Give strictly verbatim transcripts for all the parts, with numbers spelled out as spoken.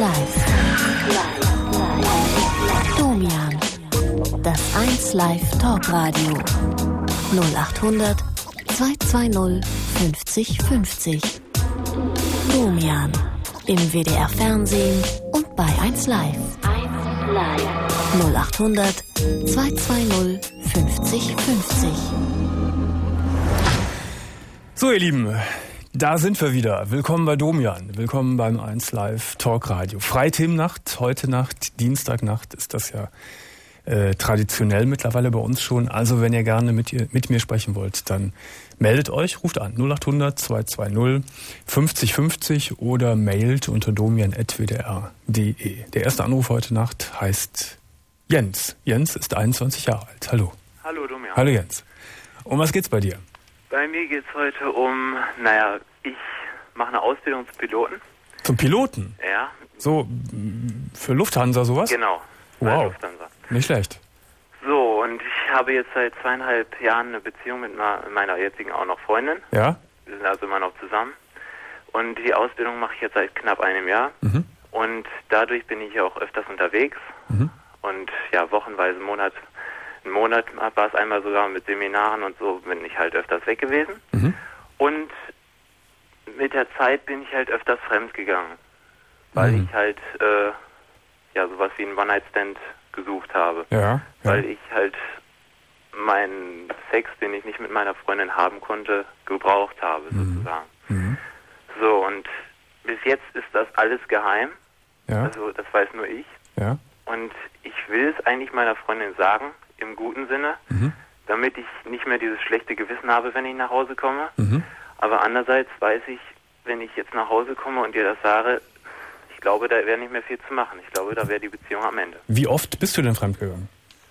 Live. Domian. Das eins Live Talkradio. null acht hundert zweihundertzweißig fünfzig fünfzig. Domian. Im W D R Fernsehen und bei eins Live. null acht hundert zweihundertzweißig fünfzig fünfzig. So, ihr Lieben, da sind wir wieder. Willkommen bei Domian. Willkommen beim eins Live Talkradio. Freithemennacht, heute Nacht, Dienstagnacht ist das ja äh, traditionell mittlerweile bei uns schon. Also wenn ihr gerne mit, ihr, mit mir sprechen wollt, dann meldet euch, ruft an null acht hundert zweihundertzweißig fünfzig fünfzig oder mailt unter domian at w d r punkt d e. Der erste Anruf heute Nacht heißt Jens. Jens ist einundzwanzig Jahre alt. Hallo. Hallo Domian. Hallo Jens. Um was geht's bei dir? Bei mir geht es heute um, naja, ich mache eine Ausbildung zum Piloten. Zum Piloten? Ja. So, für Lufthansa sowas? Genau. Wow, Lufthansa. Nicht schlecht. So, und ich habe jetzt seit zweieinhalb Jahren eine Beziehung mit meiner jetzigen auch noch Freundin. Ja? Wir sind also immer noch zusammen. Und die Ausbildung mache ich jetzt seit knapp einem Jahr. Mhm. Und dadurch bin ich ja auch öfters unterwegs. Mhm. Und ja, wochenweise, Monat, einen Monat war es einmal sogar mit Seminaren und so, bin ich halt öfters weg gewesen. Mhm. Und mit der Zeit bin ich halt öfters fremd gegangen, weil Mhm. ich halt äh, ja sowas wie einen One-Night-Stand gesucht habe. Ja, ja. Weil ich halt meinen Sex, den ich nicht mit meiner Freundin haben konnte, gebraucht habe, Mhm. sozusagen. Mhm. So, und bis jetzt ist das alles geheim. Ja, Also das weiß nur ich. ja. Und ich will es eigentlich meiner Freundin sagen, im guten Sinne, Mhm. damit ich nicht mehr dieses schlechte Gewissen habe, wenn ich nach Hause komme. Mhm. Aber andererseits weiß ich, wenn ich jetzt nach Hause komme und ihr das sage, ich glaube, da wäre nicht mehr viel zu machen. Ich glaube, da wäre die Beziehung am Ende. Wie oft bist du denn fremdgegangen?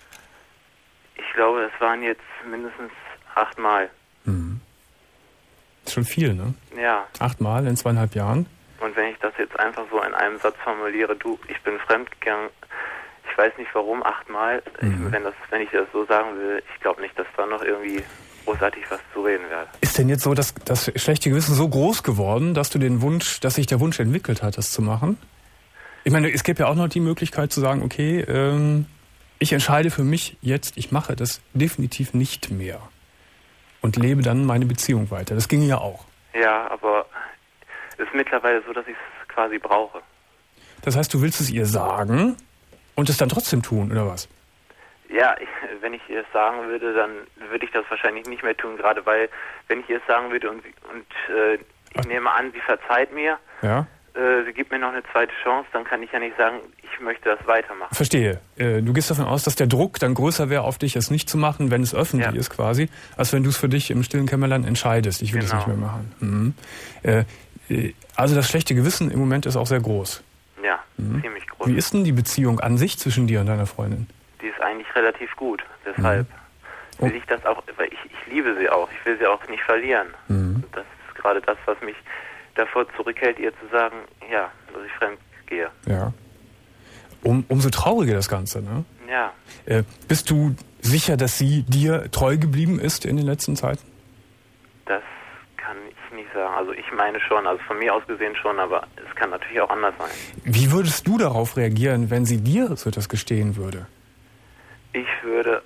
Ich glaube, das waren jetzt mindestens achtmal. Mhm. Ist schon viel, ne? Ja. Achtmal in zweieinhalb Jahren? Und wenn ich das jetzt einfach so in einem Satz formuliere, du, ich bin fremdgegangen, ich weiß nicht warum, achtmal, Mhm. ich, wenn, das, wenn ich das so sagen will, ich glaube nicht, dass da noch irgendwie großartig was zu reden werde. Ist denn jetzt so das, das schlechte Gewissen so groß geworden, dass du den Wunsch, dass sich der Wunsch entwickelt hat, das zu machen? Ich meine, es gibt ja auch noch die Möglichkeit zu sagen, okay, ähm, ich entscheide für mich jetzt, ich mache das definitiv nicht mehr und lebe dann meine Beziehung weiter. Das ginge ja auch. Ja, aber es ist mittlerweile so, dass ich es quasi brauche. Das heißt, du willst es ihr sagen und es dann trotzdem tun, oder was? Ja, ich, wenn ich ihr es sagen würde, dann würde ich das wahrscheinlich nicht mehr tun, gerade weil, wenn ich ihr es sagen würde und, und äh, ich nehme an, sie verzeiht mir, Ja? äh, sie gibt mir noch eine zweite Chance, dann kann ich ja nicht sagen, ich möchte das weitermachen. Verstehe. Äh, Du gehst davon aus, dass der Druck dann größer wäre auf dich, es nicht zu machen, wenn es öffentlich Ja. ist quasi, als wenn du es für dich im stillen Kämmerlein entscheidest. Ich will es Genau. nicht mehr machen. Mhm. Äh, äh, Also das schlechte Gewissen im Moment ist auch sehr groß. Ja, Mhm. ziemlich groß. Wie ist denn die Beziehung an sich zwischen dir und deiner Freundin? Die ist eigentlich relativ gut, deshalb Oh. will ich das auch, weil ich, ich liebe sie auch, ich will sie auch nicht verlieren. Mhm. Und das ist gerade das, was mich davor zurückhält, ihr zu sagen, ja, dass ich fremd gehe. Ja. Um, umso trauriger das Ganze, ne? Ja, Äh, bist du sicher, dass sie dir treu geblieben ist in den letzten Zeiten? das kann ich nicht sagen. Also ich meine schon, also von mir aus gesehen schon, aber es kann natürlich auch anders sein. Wie würdest du darauf reagieren, wenn sie dir so etwas gestehen würde? Ich würde,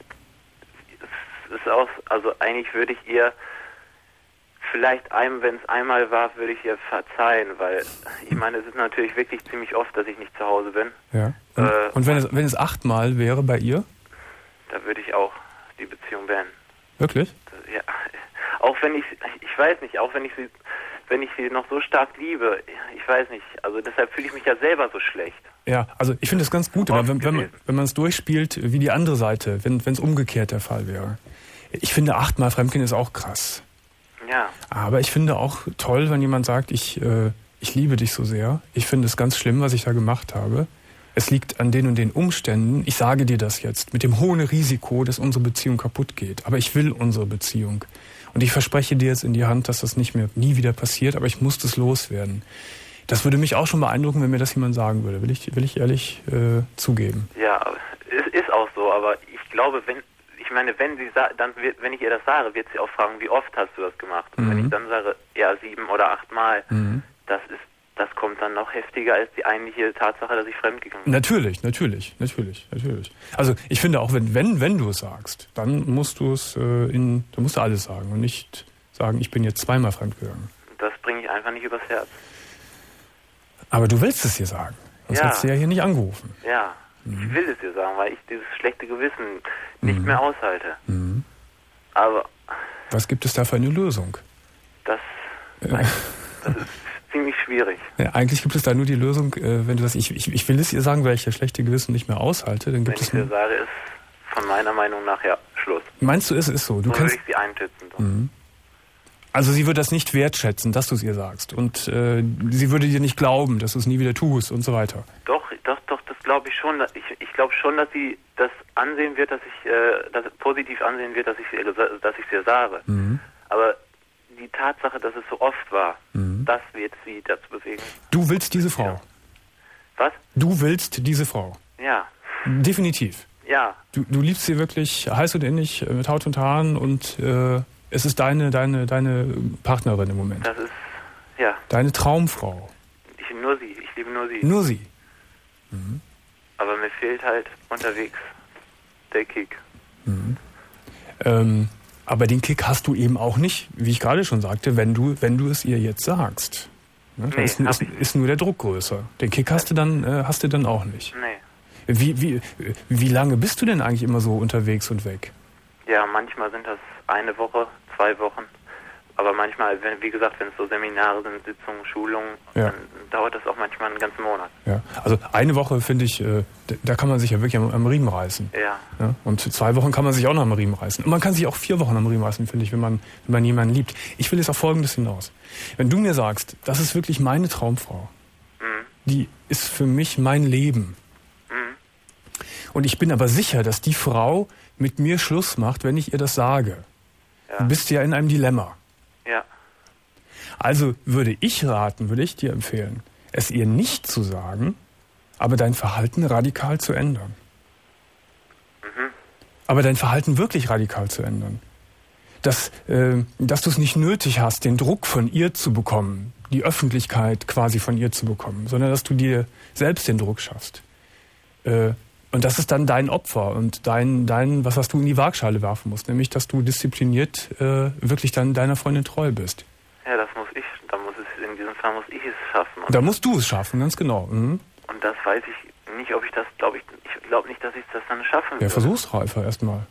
es ist auch, also eigentlich würde ich ihr, vielleicht einem, wenn es einmal war, würde ich ihr verzeihen, weil ich meine, es ist natürlich wirklich ziemlich oft, dass ich nicht zu Hause bin. Ja. Und, Äh, und wenn es wenn es achtmal wäre bei ihr? Da würde ich auch die Beziehung beenden. Wirklich? Ja, auch wenn ich, ich weiß nicht, auch wenn ich sie, wenn ich sie noch so stark liebe, ich weiß nicht, also deshalb fühle ich mich ja selber so schlecht. Ja, also ich finde das ganz gut, aber wenn, wenn man wenn man es durchspielt, wie die andere Seite, wenn wenn es umgekehrt der Fall wäre. Ich finde, achtmal Fremdgehen ist auch krass. Ja, Aber ich finde auch toll, wenn jemand sagt, ich, äh, ich liebe dich so sehr. Ich finde es ganz schlimm, was ich da gemacht habe. Es liegt an den und den Umständen. Ich sage dir das jetzt mit dem hohen Risiko, dass unsere Beziehung kaputt geht. Aber ich will unsere Beziehung. Und ich verspreche dir jetzt in die Hand, dass das nicht mehr, nie wieder passiert, aber ich muss das loswerden. Das würde mich auch schon beeindrucken, wenn mir das jemand sagen würde. Will ich, will ich ehrlich äh, zugeben. ja, es ist auch so, aber ich glaube, wenn, ich meine, wenn sie sa- dann wird, wenn ich ihr das sage, wird sie auch fragen, wie oft hast du das gemacht? Und Mhm. wenn ich dann sage, ja, sieben oder acht Mal, Mhm. das ist das kommt dann noch heftiger als die eigentliche Tatsache, dass ich fremdgegangen bin. Natürlich, natürlich, natürlich, natürlich. Also ich finde auch, wenn wenn wenn du es sagst, dann musst du es äh, in, dann musst du alles sagen und nicht sagen, ich bin jetzt zweimal fremdgegangen. Das bringe ich einfach nicht übers Herz. Aber du willst es dir sagen. Sonst Ja. hättest du ja hier nicht angerufen. Ja, Mhm. ich will es dir sagen, weil ich dieses schlechte Gewissen nicht Mhm. mehr aushalte. Mhm. Aber Was gibt es da für eine Lösung? das, Äh, das ist ziemlich schwierig. ja, eigentlich gibt es da nur die Lösung, äh, wenn du sagst, ich, ich, ich will es ihr sagen, weil ich das schlechte Gewissen nicht mehr aushalte, dann Wenn gibt ich es dir nur, sage, ist von meiner Meinung nach ja Schluss. meinst du, es ist so? Du So würde kannst, ich sie einschätzen. So. Mhm. Also sie würde das nicht wertschätzen, dass du es ihr sagst. Und äh, sie würde dir nicht glauben, dass du es nie wieder tust und so weiter. Doch, doch, doch, das glaube ich schon. Ich, ich glaube schon, dass sie das ansehen wird, dass ich, äh, dass positiv ansehen wird, dass ich, ihr gesa- dass ich es ihr sage. Mhm. Aber die Tatsache, dass es so oft war, Mhm. das wird sie dazu bewegen. Du willst diese Frau. Was? Du willst diese Frau. Ja, Definitiv. ja, Du, du liebst sie wirklich heiß und innig äh, mit Haut und Haaren und äh, es ist deine, deine, deine Partnerin im Moment. das ist, ja, Deine Traumfrau. ich nur sie, ich liebe nur sie. Nur sie. Aber mir fehlt halt unterwegs der Kick. Ähm, aber den Kick hast du eben auch nicht, wie ich gerade schon sagte, wenn du, wenn du es ihr jetzt sagst. Ne? Dann Nee, ist, hab ist, ich nicht. ist nur der Druck größer. Den Kick hast du dann, äh, hast du dann auch nicht. Nee. Wie, wie, wie lange bist du denn eigentlich immer so unterwegs und weg? Ja, manchmal sind das eine Woche, zwei Wochen. Aber manchmal, wenn, wie gesagt, wenn es so Seminare sind, Sitzungen, Schulungen, Ja. dann dauert das auch manchmal einen ganzen Monat. Ja, also eine Woche finde ich, äh, da- da kann man sich ja wirklich am, am Riemen reißen. Ja, Ja? Und zwei Wochen kann man sich auch noch am Riemen reißen. Und man kann sich auch vier Wochen am Riemen reißen, finde ich, wenn man, wenn man jemanden liebt. Ich will jetzt auf Folgendes hinaus. Wenn du mir sagst, das ist wirklich meine Traumfrau, mhm. die ist für mich mein Leben. Mhm. Und ich bin aber sicher, dass die Frau mit mir Schluss macht, wenn ich ihr das sage. Ja. Du bist ja in einem Dilemma. Ja, Also würde ich raten, würde ich dir empfehlen, es ihr nicht zu sagen, aber dein Verhalten radikal zu ändern. mhm. Aber dein Verhalten wirklich radikal zu ändern. Dass, äh, dass du es nicht nötig hast, den Druck von ihr zu bekommen, die Öffentlichkeit quasi von ihr zu bekommen, sondern dass du dir selbst den Druck schaffst. Äh, und das ist dann dein Opfer und dein, dein, was, was du in die Waagschale werfen musst, nämlich, dass du diszipliniert äh, wirklich dann deiner Freundin treu bist. Ja, das muss ich, da muss es, in diesem Fall muss ich es schaffen. Und, Da musst du es schaffen, ganz genau. Mhm. und das weiß ich nicht, ob ich das, glaube ich, ich glaube nicht, dass ich das dann schaffen Ja, würde. versuch's doch einfach erstmal.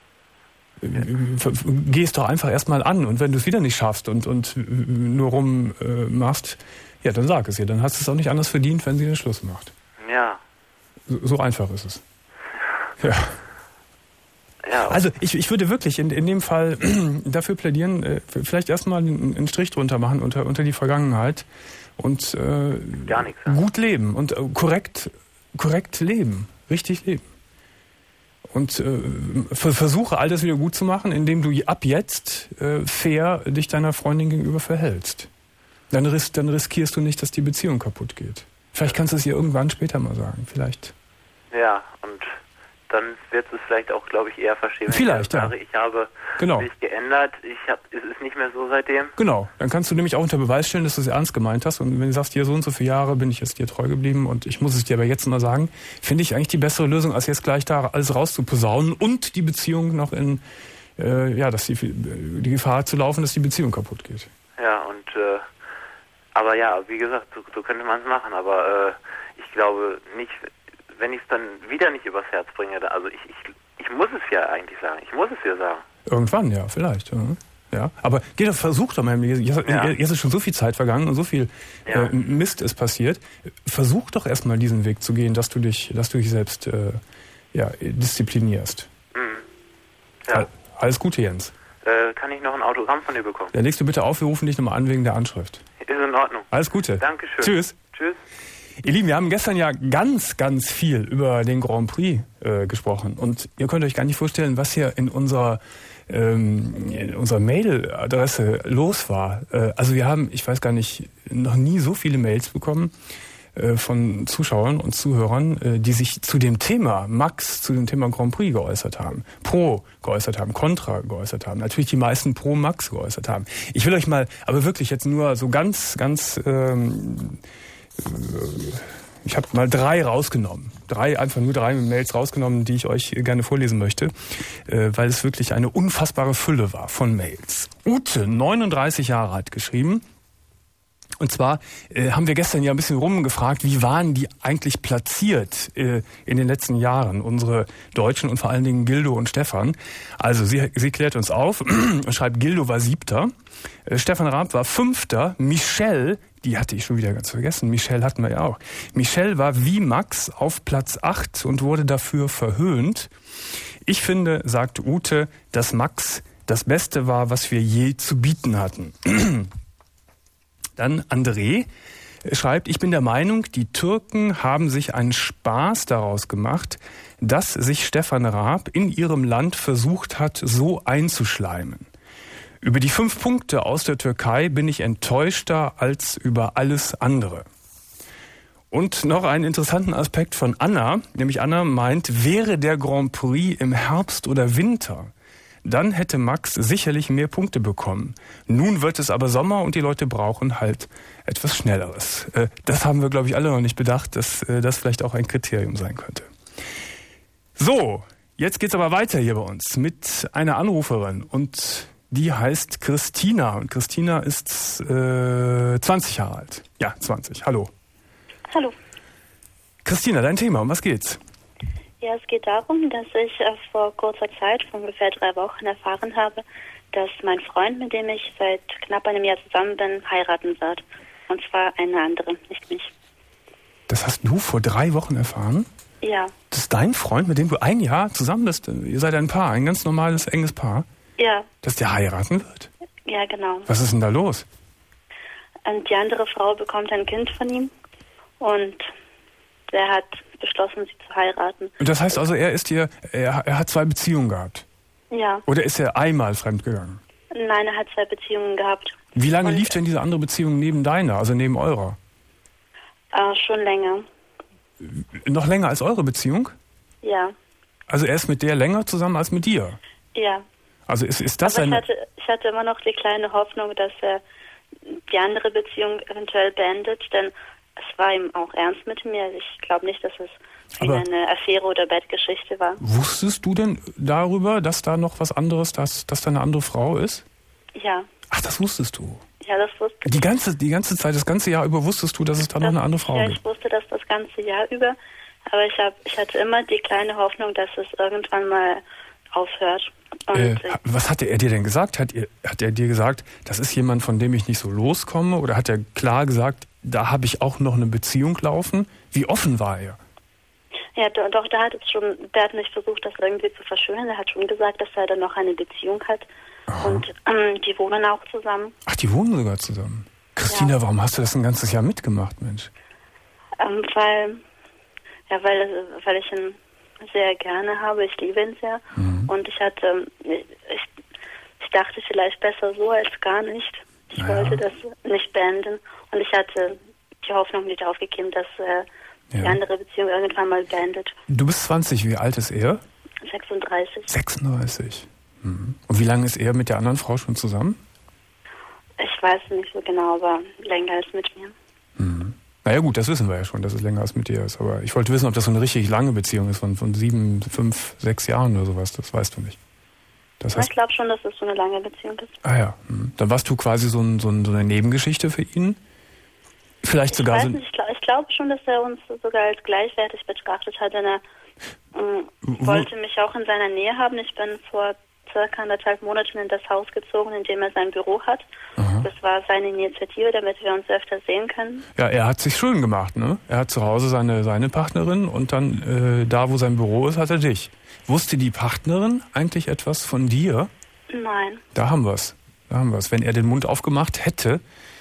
Geh es doch einfach erstmal an und wenn du es wieder nicht schaffst und, und nur rum äh, machst, ja, dann sag es ihr. Dann hast du es auch nicht anders verdient, wenn sie den Schluss macht. Ja, So, so einfach ist es. Ja. ja. Also ich, ich würde wirklich in, in dem Fall dafür plädieren, äh, vielleicht erstmal einen, einen Strich drunter machen unter, unter die Vergangenheit und äh, Gar nichts, ja. gut leben und äh, korrekt, korrekt leben, richtig leben. Und äh, ver- versuche all das wieder gut zu machen, indem du ab jetzt äh, fair dich deiner Freundin gegenüber verhältst. Dann, ris- dann riskierst du nicht, dass die Beziehung kaputt geht. Vielleicht kannst du es ihr irgendwann später mal sagen. Vielleicht. Ja, und dann wird es vielleicht auch, glaube ich, eher verstehen, wenn Vielleicht, ich ja. sage, ich habe Genau. mich geändert, ich hab, es ist nicht mehr so seitdem. Genau. Dann kannst du nämlich auch unter Beweis stellen, dass du es ernst gemeint hast. Und wenn du sagst, hier so und so viele Jahre bin ich jetzt dir treu geblieben und ich muss es dir aber jetzt mal sagen, finde ich eigentlich die bessere Lösung, als jetzt gleich da alles rauszuposaunen und die Beziehung noch in, äh, ja, dass die, die Gefahr zu laufen, dass die Beziehung kaputt geht. Ja, und, äh, aber ja, wie gesagt, so, so könnte man es machen, aber äh, ich glaube nicht, wenn ich es dann wieder nicht übers Herz bringe, da- also ich, ich, ich muss es ja eigentlich sagen, ich muss es ja sagen. Irgendwann, ja, vielleicht. Ja. Ja, aber geh doch, versuch doch mal, jetzt, Ja. jetzt ist schon so viel Zeit vergangen und so viel Ja. äh, Mist ist passiert. Versuch doch erstmal diesen Weg zu gehen, dass du dich, dass du dich selbst äh, ja, disziplinierst. Mhm. Ja. All- Alles Gute, Jens. Äh, kann ich noch ein Autogramm von dir bekommen? Dann legst du bitte auf, wir rufen dich nochmal an wegen der Anschrift. Ist in Ordnung. Alles Gute. Dankeschön. Tschüss. Tschüss. Ihr Lieben, wir haben gestern ja ganz, ganz viel über den Grand Prix äh, gesprochen. Und ihr könnt euch gar nicht vorstellen, was hier in unserer, ähm, in unserer Mailadresse los war. Äh, also wir haben, ich weiß gar nicht, noch nie so viele Mails bekommen. äh, von Zuschauern und Zuhörern, äh, die sich zu dem Thema Max, zu dem Thema Grand Prix geäußert haben. Pro geäußert haben, Contra geäußert haben. Natürlich die meisten pro Max geäußert haben. Ich will euch mal, aber wirklich jetzt nur so ganz, ganz... Ähm, äh, Ich habe mal drei rausgenommen. Drei, einfach nur drei Mails rausgenommen, die ich euch gerne vorlesen möchte, äh, weil es wirklich eine unfassbare Fülle war von Mails. Ute, neununddreißig Jahre alt, geschrieben. Und zwar äh, haben wir gestern ja ein bisschen rumgefragt, wie waren die eigentlich platziert äh, in den letzten Jahren, unsere Deutschen und vor allen Dingen Gildo und Stefan. Also sie, sie klärt uns auf und schreibt, Gildo war Siebter, äh, Stefan Raab war Fünfter, Michelle, die hatte ich schon wieder ganz vergessen, Michelle hatten wir ja auch. Michelle war wie Max auf Platz acht und wurde dafür verhöhnt. Ich finde, sagt Ute, dass Max das Beste war, was wir je zu bieten hatten. Dann André schreibt, ich bin der Meinung, die Türken haben sich einen Spaß daraus gemacht, dass sich Stefan Raab in ihrem Land versucht hat, so einzuschleimen. Über die fünf Punkte aus der Türkei bin ich enttäuschter als über alles andere. Und noch einen interessanten Aspekt von Anna, nämlich Anna meint, wäre der Grand Prix im Herbst oder Winter, dann hätte Max sicherlich mehr Punkte bekommen. Nun wird es aber Sommer und die Leute brauchen halt etwas Schnelleres. Das haben wir, glaube ich, alle noch nicht bedacht, dass das vielleicht auch ein Kriterium sein könnte. So, jetzt geht's aber weiter hier bei uns mit einer Anruferin und die heißt Christina. Und Christina ist äh, zwanzig Jahre alt. Ja, zwanzig. Hallo. Hallo. Christina, dein Thema, um was geht's? Ja, es geht darum, dass ich äh, vor kurzer Zeit, vor ungefähr drei Wochen, erfahren habe, dass mein Freund, mit dem ich seit knapp einem Jahr zusammen bin, heiraten wird. Und zwar eine andere, nicht mich. Das hast du vor drei Wochen erfahren? Ja. Das ist dein Freund, mit dem du ein Jahr zusammen bist? Ihr seid ein Paar, ein ganz normales, enges Paar? Ja. Dass der heiraten wird? Ja, genau. Was ist denn da los? Und die andere Frau bekommt ein Kind von ihm und der hat beschlossen, sie zu heiraten. Und das heißt also, er ist hier, er, er hat zwei Beziehungen gehabt? Ja. Oder ist er einmal fremdgegangen? Nein, er hat zwei Beziehungen gehabt. Wie lange und, lief denn diese andere Beziehung neben deiner, also neben eurer? Äh, schon länger. Noch länger als eure Beziehung? Ja. Also er ist mit der länger zusammen als mit dir? Ja. Also ist, ist das Aber eine... ich hatte, ich hatte immer noch die kleine Hoffnung, dass er die andere Beziehung eventuell beendet, denn es war ihm auch ernst mit mir. Ich glaube nicht, dass es Aber eine Affäre oder Bettgeschichte war. Wusstest du denn darüber, dass da noch was anderes, dass, dass da eine andere Frau ist? Ja. Ach, das wusstest du? Ja, das wusste ich. Die ganze, die ganze Zeit, das ganze Jahr über wusstest du, dass es da das, noch eine andere Frau ja, gibt? Ja, ich wusste das das ganze Jahr über, aber ich, hab, ich hatte immer die kleine Hoffnung, dass es irgendwann mal aufhört. Und äh, was hatte er dir denn gesagt? Hat, ihr, hat er dir gesagt, das ist jemand, von dem ich nicht so loskomme? Oder hat er klar gesagt, da habe ich auch noch eine Beziehung laufen? Wie offen war er? Ja, doch, der hat es schon, der hat nicht versucht, das irgendwie zu verschönern. Er hat schon gesagt, dass er dann noch eine Beziehung hat. Aha. Und ähm, die wohnen auch zusammen. Ach, die wohnen sogar zusammen? Christina, ja. Warum hast du das ein ganzes Jahr mitgemacht, Mensch? Ähm, weil, ja, weil, weil ich ihn sehr gerne habe. Ich liebe ihn sehr. Mhm. Und ich hatte, ich, ich dachte vielleicht besser so als gar nicht. Ich ja. wollte das nicht beenden. Und ich hatte die Hoffnung nicht aufgegeben, dass äh, die ja. andere Beziehung irgendwann mal beendet. Du bist zwanzig, wie alt ist er? sechsunddreißig. sechsunddreißig. Mhm. Und wie lange ist er mit der anderen Frau schon zusammen? Ich weiß nicht so genau, aber länger als mit mir. Mhm. Naja gut, das wissen wir ja schon, dass es länger als mit dir ist. Aber ich wollte wissen, ob das so eine richtig lange Beziehung ist, von, von sieben, fünf, sechs Jahren oder sowas. Das weißt du nicht. Das heißt, ich glaube schon, dass es so eine lange Beziehung ist. Ah ja. Mhm. Dann warst du quasi so, ein, so, ein, so eine Nebengeschichte für ihn? Vielleicht sogar ich so. Nicht, ich, glaub, ich glaube schon, dass er uns sogar als gleichwertig betrachtet hat, denn er ähm, wollte mich auch in seiner Nähe haben. Ich bin vor circa anderthalb Monaten in das Haus gezogen, in dem er sein Büro hat. Aha. Das war seine Initiative, damit wir uns öfter sehen können. Ja, er hat sich schön gemacht, ne? Er hat zu Hause seine, seine Partnerin und dann äh, da, wo sein Büro ist, hat er dich. Wusste die Partnerin eigentlich etwas von dir? Nein. Da haben wir's. Da haben wir's. Wenn er den Mund aufgemacht hätte,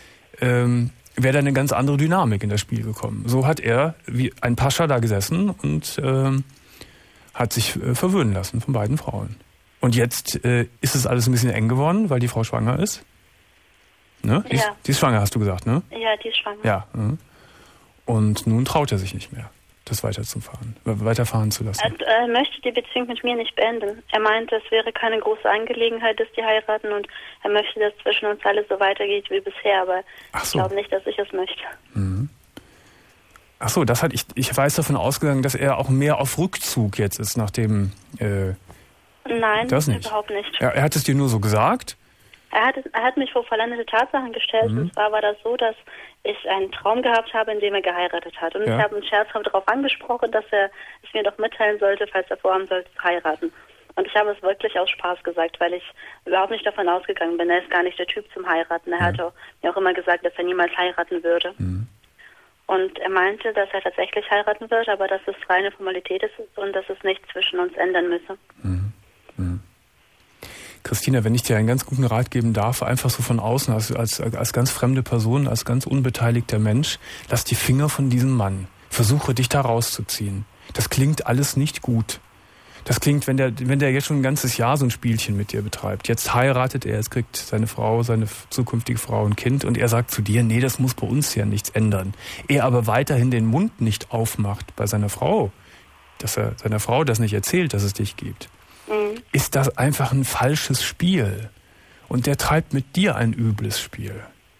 ähm, wäre da eine ganz andere Dynamik in das Spiel gekommen. So hat er wie ein Pascha da gesessen und ähm, hat sich äh, verwöhnen lassen von beiden Frauen. Und jetzt äh, ist es alles ein bisschen eng geworden, weil die Frau schwanger ist. Ne? Die, ja. ist, die ist schwanger, hast du gesagt, ne? Ja, die ist schwanger. Ja. Mhm. Und nun traut er sich nicht mehr, das weiterzufahren, weiterfahren zu lassen. Er, er möchte die Beziehung mit mir nicht beenden. Er meinte, es wäre keine große Angelegenheit, dass die heiraten und er möchte, dass zwischen uns alles so weitergeht wie bisher, aber Ach so. ich glaube nicht, dass ich es möchte. Mhm. Ach so, das hat ich, ich weiß davon ausgegangen, dass er auch mehr auf Rückzug jetzt ist, nachdem... Äh, Nein, das nicht. überhaupt nicht. Er, er hat es dir nur so gesagt? Er hat, er hat mich vor vollendete Tatsachen gestellt. Mhm. Und zwar war das so, dass ich einen Traum gehabt habe, in dem er geheiratet hat. Und Ja. ich habe ihn scherzhaft darauf angesprochen, dass er es mir doch mitteilen sollte, falls er vorhaben sollte, zu heiraten. Und ich habe es wirklich aus Spaß gesagt, weil ich überhaupt nicht davon ausgegangen bin. Er ist gar nicht der Typ zum Heiraten. Er Ja. hat auch, mir auch immer gesagt, dass er niemals heiraten würde. Mhm. Und er meinte, dass er tatsächlich heiraten wird, aber dass es reine Formalität ist und dass es nichts zwischen uns ändern müsse. Mhm. Mhm. Christina, wenn ich dir einen ganz guten Rat geben darf, einfach so von außen, als, als, als ganz fremde Person, als ganz unbeteiligter Mensch, lass die Finger von diesem Mann. Versuche dich da rauszuziehen. Das klingt alles nicht gut. Das klingt, wenn der, wenn der jetzt schon ein ganzes Jahr so ein Spielchen mit dir betreibt. Jetzt heiratet er, jetzt kriegt seine Frau, seine zukünftige Frau ein Kind und er sagt zu dir, nee, das muss bei uns ja nichts ändern. Er aber weiterhin den Mund nicht aufmacht bei seiner Frau, dass er seiner Frau das nicht erzählt, dass es dich gibt. Mhm. Ist das einfach ein falsches Spiel. Und der treibt mit dir ein übles Spiel.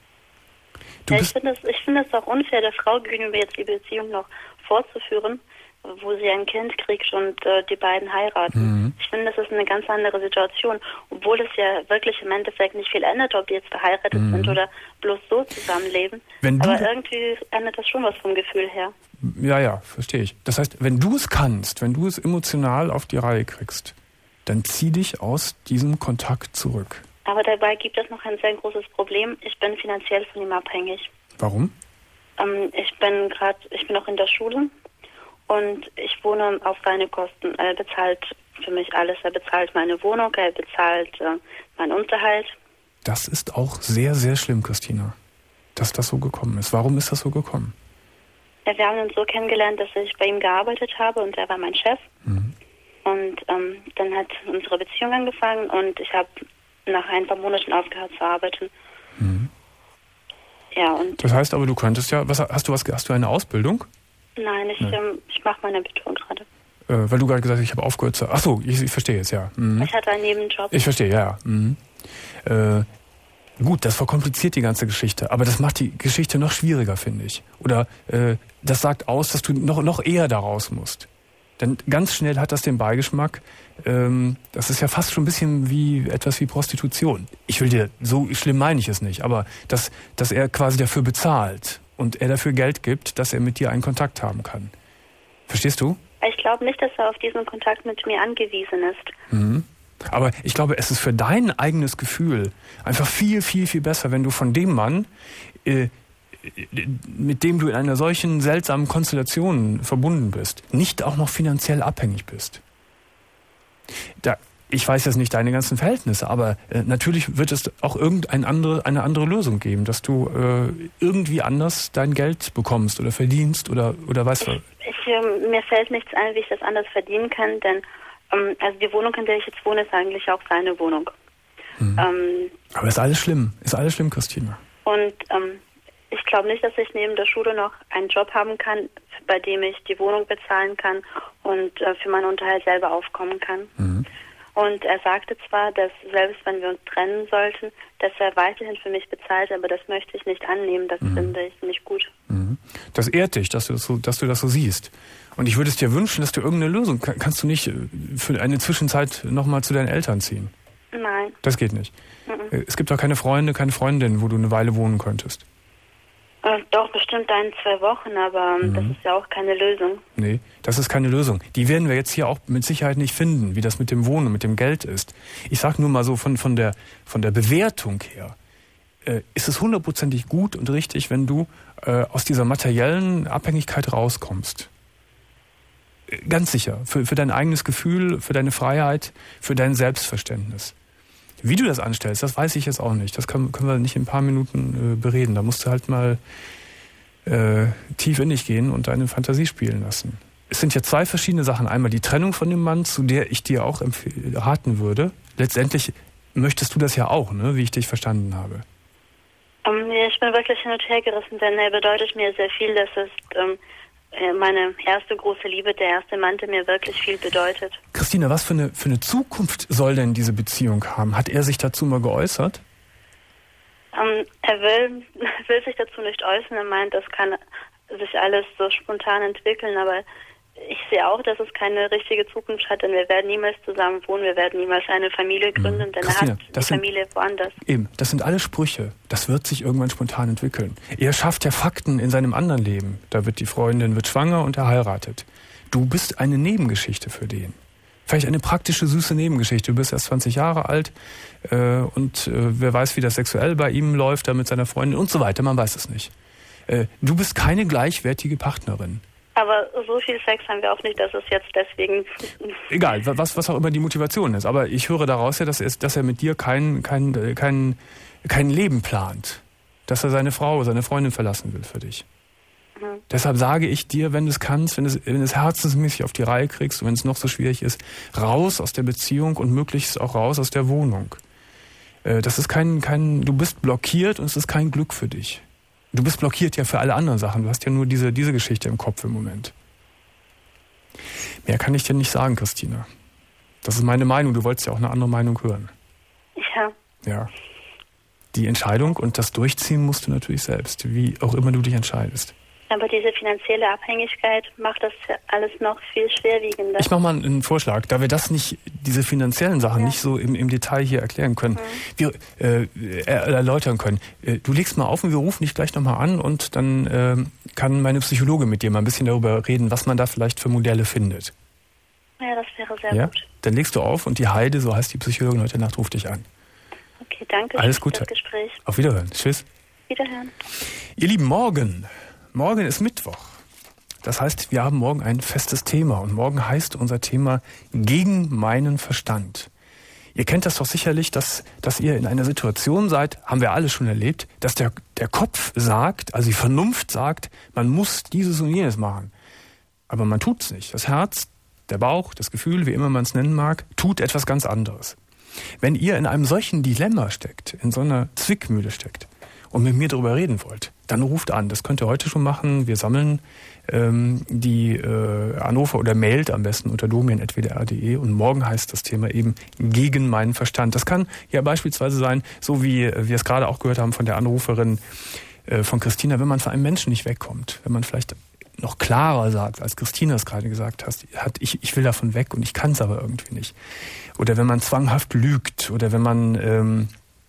Du Ja, ich bist finde es ich finde es auch unfair, der Frau gegenüber jetzt die Beziehung noch fortzuführen, wo sie ein Kind kriegt und äh, die beiden heiraten. Mhm. Ich finde, das ist eine ganz andere Situation, obwohl es ja wirklich im Endeffekt nicht viel ändert, ob die jetzt verheiratet Mhm. sind oder bloß so zusammenleben. Wenn du Aber da- irgendwie ändert das schon was vom Gefühl her. Ja, ja, verstehe ich. Das heißt, wenn du es kannst, wenn du es emotional auf die Reihe kriegst, dann zieh dich aus diesem Kontakt zurück. Aber dabei gibt es noch ein sehr großes Problem. Ich bin finanziell von ihm abhängig. Warum? Ähm, ich bin gerade, ich bin noch in der Schule und ich wohne auf seine Kosten. Er bezahlt für mich alles. Er bezahlt meine Wohnung, er bezahlt äh, meinen Unterhalt. Das ist auch sehr, sehr schlimm, Christina, dass das so gekommen ist. Warum ist das so gekommen? Ja, wir haben uns so kennengelernt, dass ich bei ihm gearbeitet habe und er war mein Chef. Mhm. Und ähm, dann hat unsere Beziehung angefangen und ich habe nach ein paar Monaten aufgehört zu arbeiten. Mhm. Ja, und Das heißt aber, du könntest ja, was, hast du was, hast du eine Ausbildung? nein, ich, Nein. ähm, ich mache meine Abitur gerade. Äh, weil du gerade gesagt hast, ich habe aufgehört zu... Ach so, ich, ich verstehe jetzt, ja. Mhm. Ich hatte einen Nebenjob. Ich verstehe, ja. ja. Mhm. Äh, gut, das verkompliziert die ganze Geschichte, aber das macht die Geschichte noch schwieriger, finde ich. Oder äh, das sagt aus, dass du noch, noch eher da raus musst. Denn ganz schnell hat das den Beigeschmack, ähm, das ist ja fast schon ein bisschen wie etwas wie Prostitution. Ich will dir, so schlimm meine ich es nicht, aber dass, dass er quasi dafür bezahlt und er dafür Geld gibt, dass er mit dir einen Kontakt haben kann. Verstehst du? Ich glaube nicht, dass er auf diesen Kontakt mit mir angewiesen ist. Mhm. Aber ich glaube, es ist für dein eigenes Gefühl einfach viel, viel, viel besser, wenn du von dem Mann, äh, mit dem du in einer solchen seltsamen Konstellation verbunden bist, nicht auch noch finanziell abhängig bist. Da, ich weiß jetzt nicht deine ganzen Verhältnisse, aber äh, natürlich wird es auch irgendeine andere, eine andere Lösung geben, dass du äh, irgendwie anders dein Geld bekommst oder verdienst oder, oder weißt du. Ich, ähm, mir fällt nichts ein, wie ich das anders verdienen kann, denn ähm, also die Wohnung, in der ich jetzt wohne, ist eigentlich auch seine Wohnung. Mhm. Ähm, Aber ist alles schlimm, ist alles schlimm, Christina. und ähm, ich glaube nicht, dass ich neben der Schule noch einen Job haben kann, bei dem ich die Wohnung bezahlen kann und äh, für meinen Unterhalt selber aufkommen kann. Mhm. Und er sagte zwar, dass selbst wenn wir uns trennen sollten, dass er weiterhin für mich bezahlt, aber das möchte ich nicht annehmen, das Mhm. finde ich nicht gut. Mhm. Das ehrt dich, dass du das, so, dass du das so siehst. Und ich würde es dir wünschen, dass du irgendeine Lösung, kann, kannst du nicht äh, für eine Zwischenzeit nochmal zu deinen Eltern ziehen? Nein. Das geht nicht. Mhm. Äh, Es gibt auch keine Freunde, keine Freundin, wo du eine Weile wohnen könntest. Äh, doch, bestimmt ein, zwei Wochen, aber ähm, Mhm. das ist ja auch keine Lösung. Nee, das ist keine Lösung. Die werden wir jetzt hier auch mit Sicherheit nicht finden, wie das mit dem Wohnen, mit dem Geld ist. Ich sag nur mal so von, von, der, von der Bewertung her, äh, ist es hundertprozentig gut und richtig, wenn du äh, aus dieser materiellen Abhängigkeit rauskommst. Äh, Ganz sicher. Für, für dein eigenes Gefühl, für deine Freiheit, für dein Selbstverständnis. Wie du das anstellst, das weiß ich jetzt auch nicht. Das können, können wir nicht in ein paar Minuten äh, bereden. Da musst du halt mal äh, tief in dich gehen und deine Fantasie spielen lassen. Es sind ja zwei verschiedene Sachen. Einmal die Trennung von dem Mann, zu der ich dir auch empfehl- raten würde. Letztendlich möchtest du das ja auch, ne, wie ich dich verstanden habe. Um, ja, ich bin wirklich hin und her gerissen, denn er bedeutet mir sehr viel. Das ist um, meine erste große Liebe, der erste Mann, der mir wirklich viel bedeutet. Christina, was für eine, für eine Zukunft soll denn diese Beziehung haben? Hat er sich dazu mal geäußert? Um, er will, will sich dazu nicht äußern. Er meint, das kann sich alles so spontan entwickeln, aber ich sehe auch, dass es keine richtige Zukunft hat, denn wir werden niemals zusammen wohnen, wir werden niemals eine Familie gründen, mhm. denn Christina, er hat die das sind, Familie woanders. Eben, das sind alle Sprüche. Das wird sich irgendwann spontan entwickeln. Er schafft ja Fakten in seinem anderen Leben. Da wird die Freundin wird schwanger und er heiratet. Du bist eine Nebengeschichte für den. Vielleicht eine praktische, süße Nebengeschichte. Du bist erst zwanzig Jahre alt äh, und äh, wer weiß, wie das sexuell bei ihm läuft, da mit seiner Freundin und so weiter. Man weiß es nicht. Äh, du bist keine gleichwertige Partnerin. Aber so viel Sex haben wir auch nicht, dass es jetzt deswegen... Egal, was, was auch immer die Motivation ist. Aber ich höre daraus ja, dass er, dass er mit dir kein, kein, kein, kein Leben plant. Dass er seine Frau, seine Freundin verlassen will für dich. Mhm. Deshalb sage ich dir, wenn du es kannst, wenn du es, wenn du es herzensmäßig auf die Reihe kriegst und wenn es noch so schwierig ist, raus aus der Beziehung und möglichst auch raus aus der Wohnung. Das ist kein, kein, du bist blockiert und es ist kein Glück für dich. Du bist blockiert ja für alle anderen Sachen. Du hast ja nur diese, diese Geschichte im Kopf im Moment. Mehr kann ich dir nicht sagen, Christina. Das ist meine Meinung. Du wolltest ja auch eine andere Meinung hören. Ja. Ja. Die Entscheidung und das Durchziehen musst du natürlich selbst, wie auch immer du dich entscheidest. Aber diese finanzielle Abhängigkeit macht das alles noch viel schwerwiegender. Ich mache mal einen Vorschlag, da wir das nicht, diese finanziellen Sachen ja. nicht so im, im Detail hier erklären können, mhm. wir äh, erläutern können. Äh, du legst mal auf und wir rufen dich gleich nochmal an und dann äh, kann meine Psychologe mit dir mal ein bisschen darüber reden, was man da vielleicht für Modelle findet. Ja, das wäre sehr ja? gut. Dann legst du auf und die Heide, so heißt die Psychologin heute Nacht, ruft dich an. Okay, danke Alles für Gute. das Gespräch. Auf Wiederhören. Tschüss. Wiederhören. Ihr Lieben, morgen... Morgen ist Mittwoch. Das heißt, wir haben morgen ein festes Thema. Und morgen heißt unser Thema gegen meinen Verstand. Ihr kennt das doch sicherlich, dass, dass ihr in einer Situation seid, haben wir alle schon erlebt, dass der, der Kopf sagt, also die Vernunft sagt, man muss dieses und jenes machen. Aber man tut's nicht. Das Herz, der Bauch, das Gefühl, wie immer man es nennen mag, tut etwas ganz anderes. Wenn ihr in einem solchen Dilemma steckt, in so einer Zwickmühle steckt, und mit mir darüber reden wollt, dann ruft an. Das könnt ihr heute schon machen. Wir sammeln ähm, die äh, Anrufe oder mailt am besten unter domian at w d r punkt d e und morgen heißt das Thema eben gegen meinen Verstand. Das kann ja beispielsweise sein, so wie wir es gerade auch gehört haben von der Anruferin äh, von Christina, wenn man von einem Menschen nicht wegkommt, wenn man vielleicht noch klarer sagt, als Christina es gerade gesagt hat, hat ich, ich will davon weg und ich kann es aber irgendwie nicht. Oder wenn man zwanghaft lügt oder wenn man... Ähm,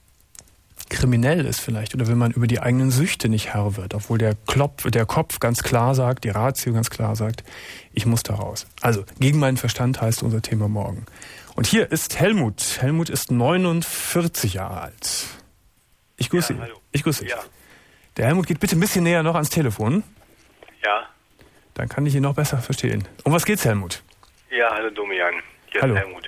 kriminell ist vielleicht oder wenn man über die eigenen Süchte nicht Herr wird, obwohl der, Klopf, der Kopf ganz klar sagt, die Ratio ganz klar sagt, ich muss da raus. Also, gegen meinen Verstand heißt unser Thema morgen. Und hier ist Helmut. Helmut ist neunundvierzig Jahre alt. Ich grüße ja, ihn. Ich grüße dich. Ja. Der Helmut geht bitte ein bisschen näher noch ans Telefon. Ja. Dann kann ich ihn noch besser verstehen. Um was geht's, Helmut? Ja, hallo Domian. Hier hallo. ist Helmut.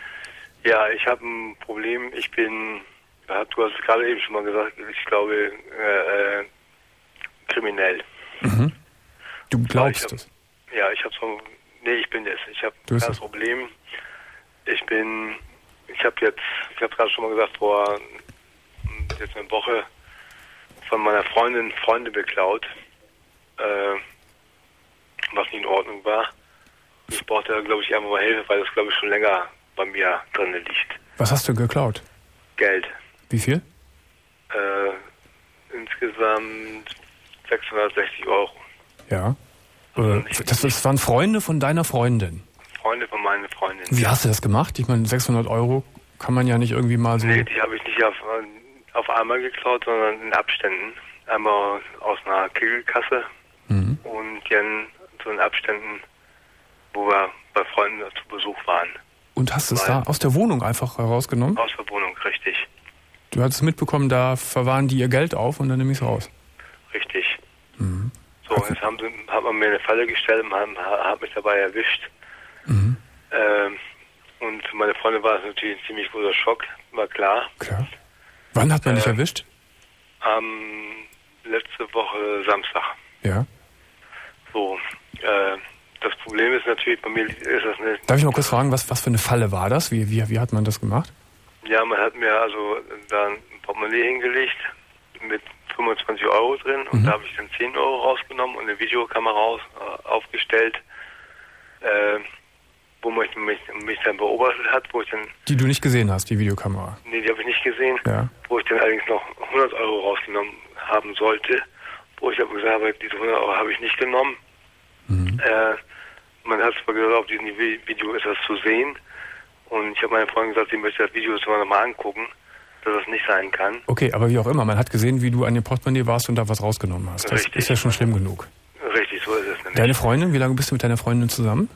Ja, ich habe ein Problem. Ich bin... Du hast es gerade eben schon mal gesagt, ich glaube, äh, äh, kriminell. Mhm. Du glaubst es? Ja, ich habe so, nee, ich bin es. Ich habe das Problem, ich bin, ich habe jetzt, ich habe gerade schon mal gesagt, vor jetzt eine Woche von meiner Freundin Freunde beklaut, äh, was nicht in Ordnung war. Ich brauchte, glaube ich, einfach mal Hilfe, weil das, glaube ich, schon länger bei mir drin liegt. Was hast du geklaut? Geld. Wie viel? Äh, insgesamt sechshundertsechzig Euro. Ja. Äh, das, das waren Freunde von deiner Freundin? Freunde von meiner Freundin. Wie hast du das gemacht? Ich meine, sechshundert Euro kann man ja nicht irgendwie mal so... Nee, die habe ich nicht auf, auf einmal geklaut, sondern in Abständen. Einmal aus einer Kegelkasse mhm. und dann so in Abständen, wo wir bei Freunden zu Besuch waren. Und hast es da aus der Wohnung einfach herausgenommen? Aus der Wohnung, richtig. Du hattest mitbekommen, da verwahren die ihr Geld auf und dann nehme ich es raus. Richtig. Mhm. So, jetzt haben sie, hat man mir eine Falle gestellt und haben, hat mich dabei erwischt. Mhm. Ähm, und für meine Freunde war es natürlich ein ziemlich großer Schock, war klar. Klar. Wann hat man äh, dich erwischt? Am letzte Woche Samstag. Ja. So, äh, das Problem ist natürlich, bei mir ist das eine... Darf ich mal kurz fragen, was, was für eine Falle war das? Wie, wie, wie hat man das gemacht? Ja, man hat mir also da ein Portemonnaie hingelegt mit fünfundzwanzig Euro drin und mhm. da habe ich dann zehn Euro rausgenommen und eine Videokamera raus, äh, aufgestellt, äh, wo mich, mich, mich dann beobachtet hat, wo ich dann... Die du nicht gesehen hast, die Videokamera? Nee, die habe ich nicht gesehen, ja. Wo ich dann allerdings noch hundert Euro rausgenommen haben sollte, wo ich aber gesagt habe, diese hundert Euro habe ich nicht genommen. Mhm. Äh, man hat zwar gesagt, auf diesem Video ist das zu sehen und ich habe meiner Freundin gesagt, sie möchte das Video zwar nochmal angucken, dass das nicht sein kann. Okay, aber wie auch immer, man hat gesehen, wie du an dem Portemonnaie warst und da was rausgenommen hast. Das Richtig. Ist ja schon schlimm genug. Richtig, so ist es nämlich. Deine Freundin, wie lange bist du mit deiner Freundin zusammen?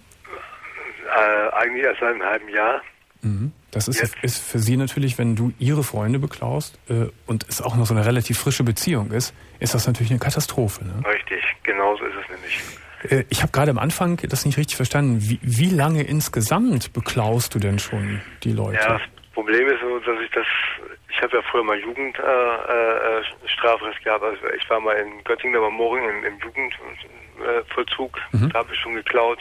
Äh, eigentlich erst seit einem halben Jahr. Mhm. Das ist, ist für sie natürlich, wenn du ihre Freunde beklaust äh, und es auch noch so eine relativ frische Beziehung ist, ist das natürlich eine Katastrophe. Ne? Richtig, genau so ist es nämlich. Äh, ich habe gerade am Anfang das nicht richtig verstanden. Wie, wie lange insgesamt beklaust du denn schon die Leute? Ja, das Problem ist so, dass ich das, ich habe ja früher mal Jugendstrafrecht äh, äh, gehabt. Also ich war mal in Göttingen, da war Moring im, im Jugendvollzug, äh, mhm. da habe ich schon geklaut.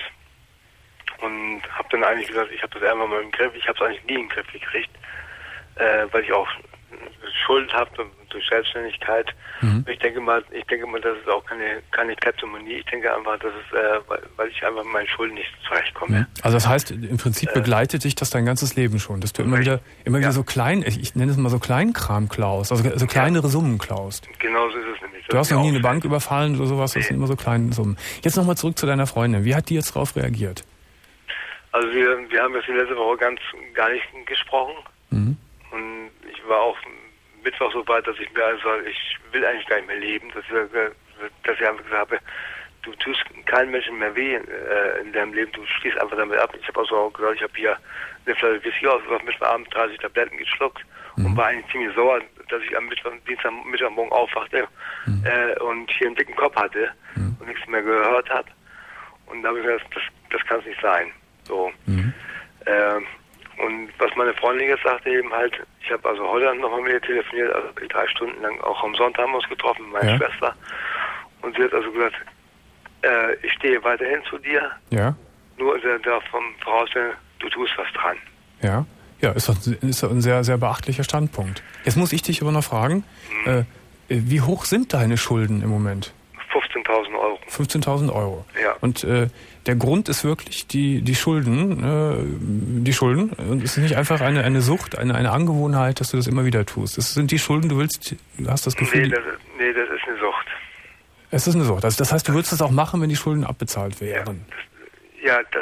Und habe dann eigentlich gesagt, ich habe das einfach mal im Griff. Ich habe es eigentlich nie in den Griff gekriegt, äh, weil ich auch Schuld habe durch Selbstständigkeit. Mhm. Ich denke mal, ich denke mal, das ist auch keine keine Kleptomonie. Ich denke einfach, dass es, äh, weil, weil ich einfach mit meinen Schulden nicht zurechtkomme. Mhm. Also das heißt, im Prinzip begleitet äh, dich das dein ganzes Leben schon, dass du immer wieder immer wieder ja. so klein, ich, ich nenne es mal so Kleinkram klaust, also so kleinere ja. Summen klaust. Genau so ist es nämlich. Das du hast noch nie eine Bank überfallen oder sowas, nee. Das sind immer so kleine Summen. Jetzt nochmal zurück zu deiner Freundin. Wie hat die jetzt darauf reagiert? Also wir, wir haben jetzt die letzte Woche ganz gar nicht gesprochen. Mhm. Und ich war auch Mittwoch so weit, dass ich mir also ich will eigentlich gar nicht mehr leben, dass ich, dass ich einfach gesagt habe, du tust keinem Menschen mehr weh äh, in deinem Leben, du schließt einfach damit ab. Ich habe also auch gesagt, ich habe hier eine Flasche Whisky ausgebracht, Mittwochabend dreißig Tabletten geschluckt mhm. und war eigentlich ziemlich sauer, dass ich am Mittwoch, Dienstag, Mittwochmorgen aufwachte mhm. äh, und hier einen dicken Kopf hatte mhm. und nichts mehr gehört habe. Und da habe ich gesagt, das, das kann es nicht sein. So. Mhm. Äh, und was meine Freundin jetzt sagte eben halt, ich habe also heute nochmal mit ihr telefoniert, also drei Stunden lang, auch am Sonntag haben wir uns getroffen mit meiner ja. Schwester. Und sie hat also gesagt, äh, ich stehe weiterhin zu dir, ja. nur davon vorausstellen, du tust was dran. Ja, ja, ist doch, ist doch ein sehr, sehr beachtlicher Standpunkt. Jetzt muss ich dich aber noch fragen, mhm. äh, wie hoch sind deine Schulden im Moment? fünfzehntausend Euro. fünfzehntausend Euro. Ja. Und äh, der Grund ist wirklich die, die Schulden, äh, die Schulden. Und es ist nicht einfach eine, eine Sucht, eine, eine Angewohnheit, dass du das immer wieder tust. Es sind die Schulden, du willst, du hast das Gefühl... Nee, das ist, nee, das ist eine Sucht. Es ist eine Sucht. Das, das heißt, du würdest das auch machen, wenn die Schulden abbezahlt wären. Ja, das, ja, das,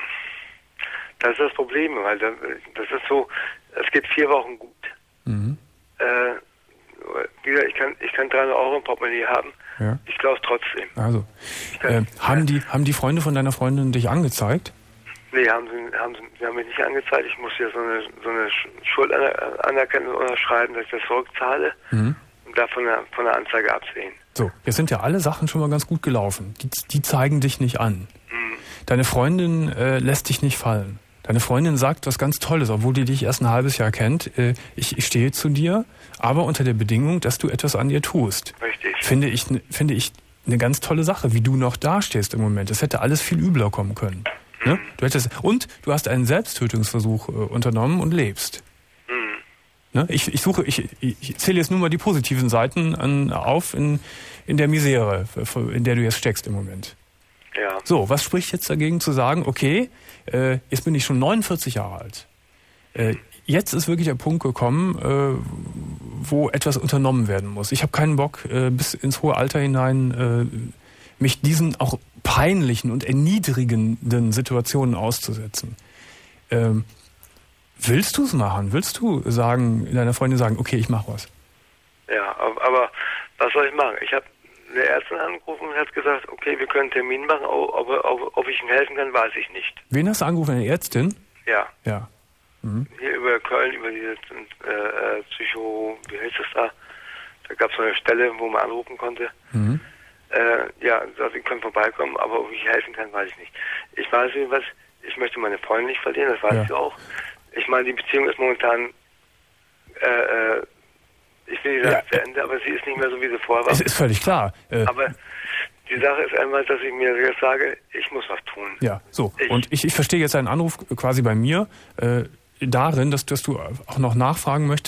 das ist das Problem, weil das, das ist so, es geht vier Wochen gut. Mhm. Äh, wieder, ich kann, ich kann dreihundert Euro im Portemonnaie haben. Ja. Ich glaube es trotzdem. Also, äh, haben die haben die Freunde von deiner Freundin dich angezeigt? Nee, haben sie, haben sie, sie haben mich nicht angezeigt. Ich muss ja so eine, so eine Schuldanerkennung unterschreiben, dass ich das zurückzahle mhm. und davon von, von der Anzeige absehen. So, jetzt sind ja alle Sachen schon mal ganz gut gelaufen. Die, die zeigen dich nicht an. Mhm. Deine Freundin äh, lässt dich nicht fallen. Deine Freundin sagt was ganz Tolles, obwohl die dich erst ein halbes Jahr kennt. Äh, ich, ich stehe zu dir, aber unter der Bedingung, dass du etwas an ihr tust. Richtig. Finde ich, finde ich eine ganz tolle Sache, wie du noch dastehst im Moment. Es hätte alles viel übler kommen können. Mhm. Ne? Du hättest, und du hast einen Selbsttötungsversuch äh, unternommen und lebst. Mhm. Ne? Ich, ich suche, ich, ich zähle jetzt nur mal die positiven Seiten an, auf in, in der Misere, in der du jetzt steckst im Moment. Ja. So, was spricht jetzt dagegen zu sagen, okay, äh, jetzt bin ich schon neunundvierzig Jahre alt. Äh, jetzt ist wirklich der Punkt gekommen, äh, wo etwas unternommen werden muss. Ich habe keinen Bock, äh, bis ins hohe Alter hinein äh, mich diesen auch peinlichen und erniedrigenden Situationen auszusetzen. Ähm, willst du es machen? Willst du sagen, deiner Freundin sagen, okay, ich mache was? Ja, aber was soll ich machen? Ich habe eine Ärztin angerufen und hat gesagt, okay, wir können einen Termin machen, aber ob, ob ich Ihnen helfen kann, weiß ich nicht. Wen hast du angerufen? Eine Ärztin? Ja. Ja. Mhm. Hier über Köln, über diese äh, Psycho, wie heißt das da? Da gab es so eine Stelle, wo man anrufen konnte. Mhm. Äh, ja, also Sie können vorbeikommen, aber ob ich helfen kann, weiß ich nicht. Ich weiß nicht, was, ich möchte meine Freundin nicht verlieren, das weiß ja. ich auch. Ich meine, die Beziehung ist momentan, äh, äh, ich will nicht sagen ja. zu Ende, aber sie ist nicht mehr so, wie sie vorher war. Es ist völlig klar. Äh, aber die Sache ist einmal, dass ich mir jetzt sage, ich muss was tun. Ja, so. Ich, und ich, ich verstehe jetzt einen Anruf quasi bei mir äh, darin, dass, dass du auch noch nachfragen möchtest,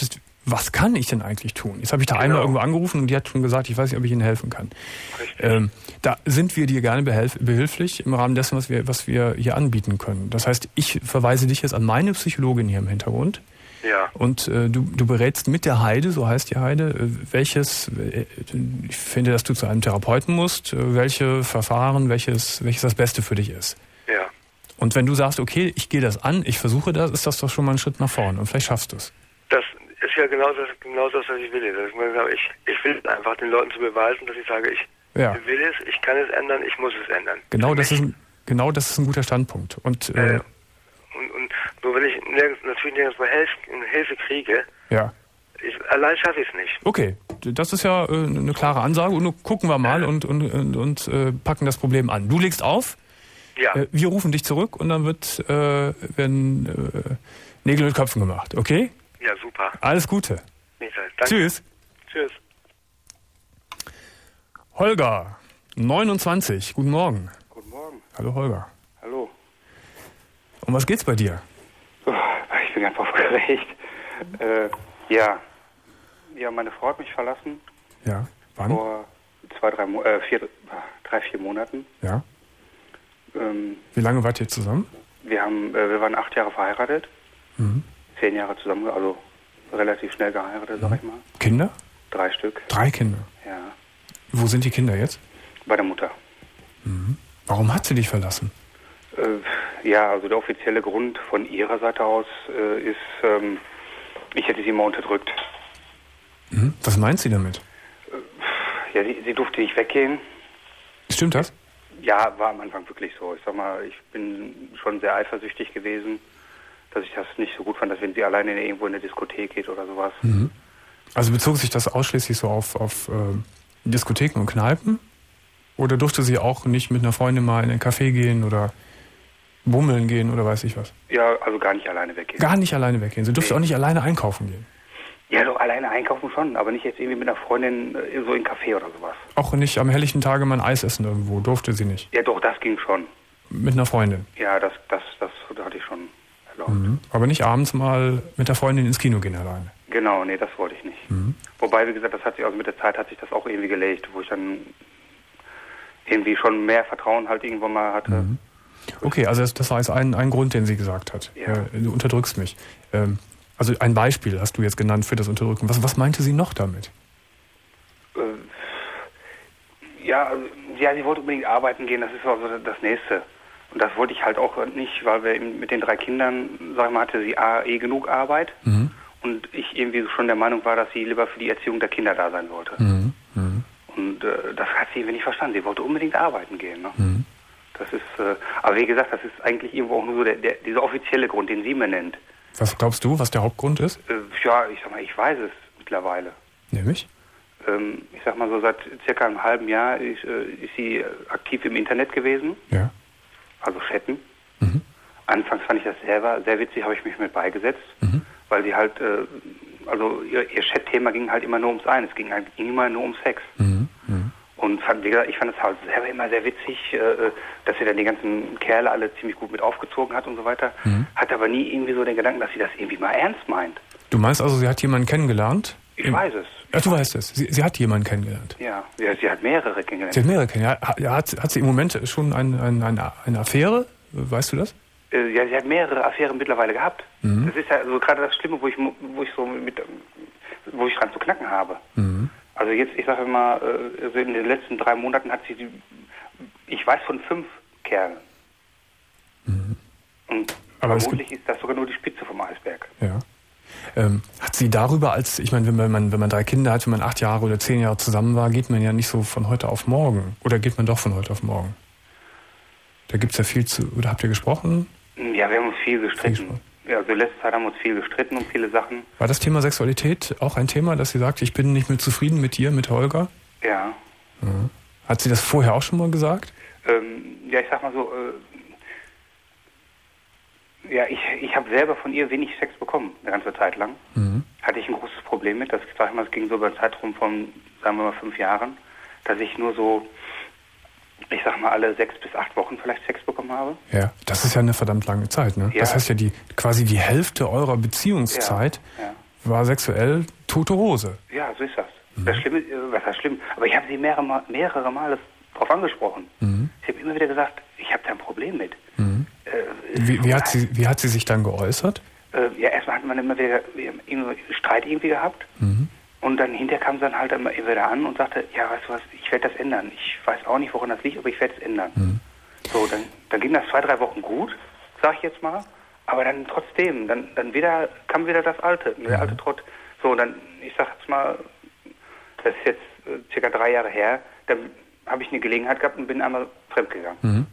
was kann ich denn eigentlich tun? Jetzt habe ich da Genau. einmal irgendwo angerufen und die hat schon gesagt, ich weiß nicht, ob ich Ihnen helfen kann. Richtig. Ähm, da sind wir dir gerne behelf- behilflich im Rahmen dessen, was wir, was wir hier anbieten können. Das heißt, ich verweise dich jetzt an meine Psychologin hier im Hintergrund. Ja. Und äh, du, du berätst mit der Heide, so heißt die Heide, äh, welches, äh, ich finde, dass du zu einem Therapeuten musst, äh, welche Verfahren, welches, welches das Beste für dich ist. Ja. Und wenn du sagst, okay, ich gehe das an, ich versuche das, ist das doch schon mal ein Schritt nach vorne und vielleicht schaffst du es. Das ist ja genau das, genau das, was ich will. Dass ich, mal sage, ich, ich will einfach den Leuten zu beweisen, dass ich sage, ich Ja. will es, ich kann es ändern, ich muss es ändern. Genau das ist ein, genau das ist ein guter Standpunkt. Und äh, Äh, und, und nur wenn ich nirgends, natürlich nirgends mal Hilfe, Hilfe kriege, ja. ich, allein schaffe ich es nicht. Okay, das ist ja äh, eine klare Ansage und nun gucken wir mal und, und, und, und äh, packen das Problem an. Du legst auf, Ja, äh, wir rufen dich zurück und dann wird äh, werden äh, Nägel mit Köpfen gemacht, okay? ja, super. Alles Gute. Nicht leid. Danke. Tschüss. Tschüss. Holger, neunundzwanzig, guten Morgen. Guten Morgen. Hallo Holger. Hallo. Um was geht's bei dir? Oh, ich bin ganz aufgeregt. Äh, ja. Ja, meine Frau hat mich verlassen Ja, wann? vor zwei, drei, Mo äh, vier, drei, vier Monaten. Ja. Ähm, Wie lange wart ihr zusammen? wir haben, äh, wir waren acht Jahre verheiratet, Mhm. zehn Jahre zusammen, also relativ schnell geheiratet, sag ich mal. Kinder? Drei Stück. Drei Kinder. Ja. Wo sind die Kinder jetzt? Bei der Mutter. Warum hat sie dich verlassen? Äh, ja, also der offizielle Grund von ihrer Seite aus äh, ist, ähm, ich hätte sie mal unterdrückt. Mhm. Was meint sie damit? Ja, sie, sie durfte nicht weggehen. Stimmt das? Ja, war am Anfang wirklich so. Ich sag mal, ich bin schon sehr eifersüchtig gewesen, dass ich das nicht so gut fand, dass wenn sie alleine irgendwo in eine Diskothek geht oder sowas. Mhm. Also bezog sich das ausschließlich so auf, auf äh, Diskotheken und Kneipen? Oder durfte sie auch nicht mit einer Freundin mal in einen Café gehen oder bummeln gehen oder weiß ich was? Ja, also gar nicht alleine weggehen. Gar nicht alleine weggehen. Sie durfte Nee. auch nicht alleine einkaufen gehen. Ja, doch alleine einkaufen schon, aber nicht jetzt irgendwie mit einer Freundin äh, so in einen Café oder sowas. Auch nicht am helllichten Tage mal ein Eis essen irgendwo. Durfte sie nicht. Ja, doch, das ging schon. Mit einer Freundin. Ja, das, das, das hatte ich schon erlaubt. Mhm. Aber nicht abends mal mit der Freundin ins Kino gehen alleine. Genau, nee, das wollte ich nicht. Mhm. Wobei, wie gesagt, das hat sich, also mit der Zeit hat sich das auch irgendwie gelegt, wo ich dann irgendwie schon mehr Vertrauen halt irgendwann mal hatte. Mhm. Okay, also das, das war jetzt ein, ein Grund, den sie gesagt hat. Ja. Äh, du unterdrückst mich. Ähm, also ein Beispiel hast du jetzt genannt für das Unterdrücken. Was, was meinte sie noch damit? Äh, ja, also, ja, sie wollte unbedingt arbeiten gehen, das ist also das Nächste. Und das wollte ich halt auch nicht, weil wir eben mit den drei Kindern, sag ich mal, hatte sie A, eh genug Arbeit. Mhm. Und ich irgendwie schon der Meinung war, dass sie lieber für die Erziehung der Kinder da sein sollte. Mhm. Mhm. Und äh, das hat sie irgendwie nicht verstanden. Sie wollte unbedingt arbeiten gehen. Ne? Mhm. Das ist, äh, aber wie gesagt, das ist eigentlich irgendwo auch nur so der, der, dieser offizielle Grund, den sie mir nennt. Was glaubst du, was der Hauptgrund ist? Äh, ja, ich sag mal, ich weiß es mittlerweile. Nämlich? Ähm, ich sag mal so, seit circa einem halben Jahr ist, äh, ist sie äh, aktiv im Internet gewesen, Ja. also chatten. Mhm. Anfangs fand ich das selber sehr witzig, habe ich mich mit beigesetzt, Mhm. weil sie halt, äh, also ihr, ihr Chat-Thema ging halt immer nur ums Eins, es ging halt immer nur um Sex. Mhm. Mhm. Und fand, wie gesagt, ich fand es halt selber immer sehr witzig, äh, dass sie dann die ganzen Kerle alle ziemlich gut mit aufgezogen hat und so weiter. Mhm. Hat aber nie irgendwie so den Gedanken, dass sie das irgendwie mal ernst meint. Du meinst also, sie hat jemanden kennengelernt? Ich Im- weiß es. Ach, du weißt es. Sie, sie hat jemanden kennengelernt. Ja, ja, sie hat mehrere kennengelernt. Sie hat mehrere kennengelernt. Hat, hat, hat sie im Moment schon ein, ein, eine, eine Affäre? Weißt du das? Äh, ja, sie hat mehrere Affären mittlerweile gehabt. Mhm. Das ist ja so gerade das Schlimme, wo ich, wo ich so mit, wo ich dran zu knacken habe. Mhm. Also jetzt, ich sage mal, äh, also in den letzten drei Monaten hat sie, die, ich weiß von fünf Kerlen. Mhm. Und Aber es vermutlich ist das sogar nur die Spitze vom Eisberg. Ja. Ähm, hat sie darüber als, ich meine, wenn man, wenn man drei Kinder hat, wenn man acht Jahre oder zehn Jahre zusammen war, geht man ja nicht so von heute auf morgen. Oder geht man doch von heute auf morgen? Da gibt's ja viel zu, oder habt ihr gesprochen? Ja, wir haben uns viel gestritten. Viel Ja, also in letzter Zeit haben wir uns viel gestritten um viele Sachen. War das Thema Sexualität auch ein Thema, dass sie sagt, ich bin nicht mehr zufrieden mit dir, mit Holger? Ja. Mhm. Hat sie das vorher auch schon mal gesagt? Ähm, ja, ich sag mal so, äh, ja, ich, ich habe selber von ihr wenig Sex bekommen, eine ganze Zeit lang. Mhm. Hatte ich ein großes Problem mit. Das, sag ich mal, es ging so über einen Zeitraum von, sagen wir mal, fünf Jahren, dass ich nur so, ich sag mal, alle sechs bis acht Wochen vielleicht Sex bekommen habe. Ja, das ist ja eine verdammt lange Zeit, ne? Ja. Das heißt ja, die quasi die Hälfte eurer Beziehungszeit Ja, ja. war sexuell tote Hose. Ja, so ist das. Mhm. Das Schlimme, was heißt schlimm? Aber ich habe sie mehrere, mehrere Male darauf angesprochen. Mhm. Ich habe immer wieder gesagt, ich habe da ein Problem mit. Mhm. Äh, wie, wie, hat sie, wie hat sie sich dann geäußert? Äh, ja, erstmal hat man immer wieder immer Streit irgendwie gehabt. Mhm. Und dann hinterher kam sie dann halt immer wieder an und sagte, ja, weißt du was, ich werde das ändern. Ich weiß auch nicht, woran das liegt, aber ich werde es ändern. Mhm. So, dann, dann ging das zwei, drei Wochen gut, sag ich jetzt mal. Aber dann trotzdem, dann, dann wieder kam wieder das Alte, der alte Trott. So, dann, ich sag jetzt mal, das ist jetzt äh, circa drei Jahre her, dann habe ich eine Gelegenheit gehabt und bin einmal fremdgegangen. Mhm.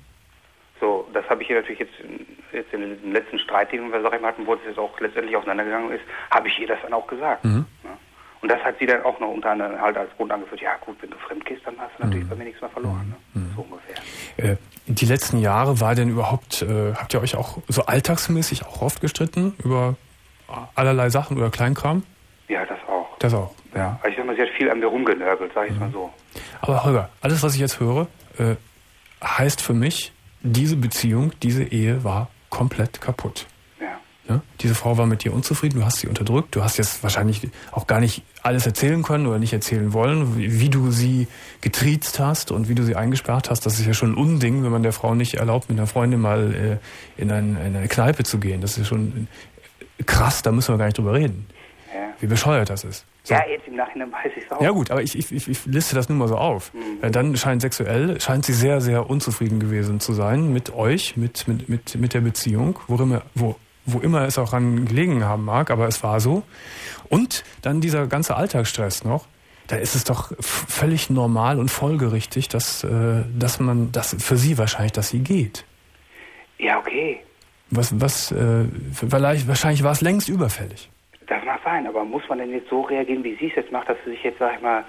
So, das habe ich ihr natürlich jetzt, in, jetzt in den letzten Streit, den wir, sag ich mal, hatten, wo es jetzt auch letztendlich auseinandergegangen ist, habe ich ihr das dann auch gesagt. Mhm. Ja. Und das hat sie dann auch noch unter anderem halt als Grund angeführt, ja gut, wenn du fremd gehst, dann hast du natürlich mhm. bei mir nichts mehr verloren. Ne? Mhm. So ungefähr. Äh, die letzten Jahre war denn überhaupt, äh, habt ihr euch auch so alltagsmäßig auch oft gestritten über allerlei Sachen oder Kleinkram? Ja, das auch. Das auch. Ja, also ich sag mal, sie hat viel an mir rumgenörgelt, sag ich mhm. mal so. Aber Holger, alles, was ich jetzt höre, äh, heißt für mich, diese Beziehung, diese Ehe war komplett kaputt. Ja. Ja? Diese Frau war mit dir unzufrieden, du hast sie unterdrückt, du hast jetzt wahrscheinlich auch gar nicht alles erzählen können oder nicht erzählen wollen, wie, wie du sie getriezt hast und wie du sie eingesperrt hast. Das ist ja schon ein Unding, wenn man der Frau nicht erlaubt, mit einer Freundin mal äh, in, ein, in eine Kneipe zu gehen. Das ist schon krass, da müssen wir gar nicht drüber reden. Ja. Wie bescheuert das ist. So. Ja, jetzt im Nachhinein weiß ich es auch. Ja gut, aber ich, ich, ich, ich liste das nur mal so auf. Mhm. Dann scheint sexuell, scheint sie sehr, sehr unzufrieden gewesen zu sein mit euch, mit, mit, mit, mit der Beziehung, wo immer, wo, wo immer es auch an gelegen haben mag, aber es war so. Und dann dieser ganze Alltagsstress noch, da ist es doch f- völlig normal und folgerichtig, dass, äh, dass man, dass für sie wahrscheinlich, dass sie geht. Ja, okay. Was, was, äh, vielleicht, wahrscheinlich war es längst überfällig. Das mag sein, aber muss man denn jetzt so reagieren, wie sie es jetzt macht, dass sie sich jetzt, sag ich mal, äh,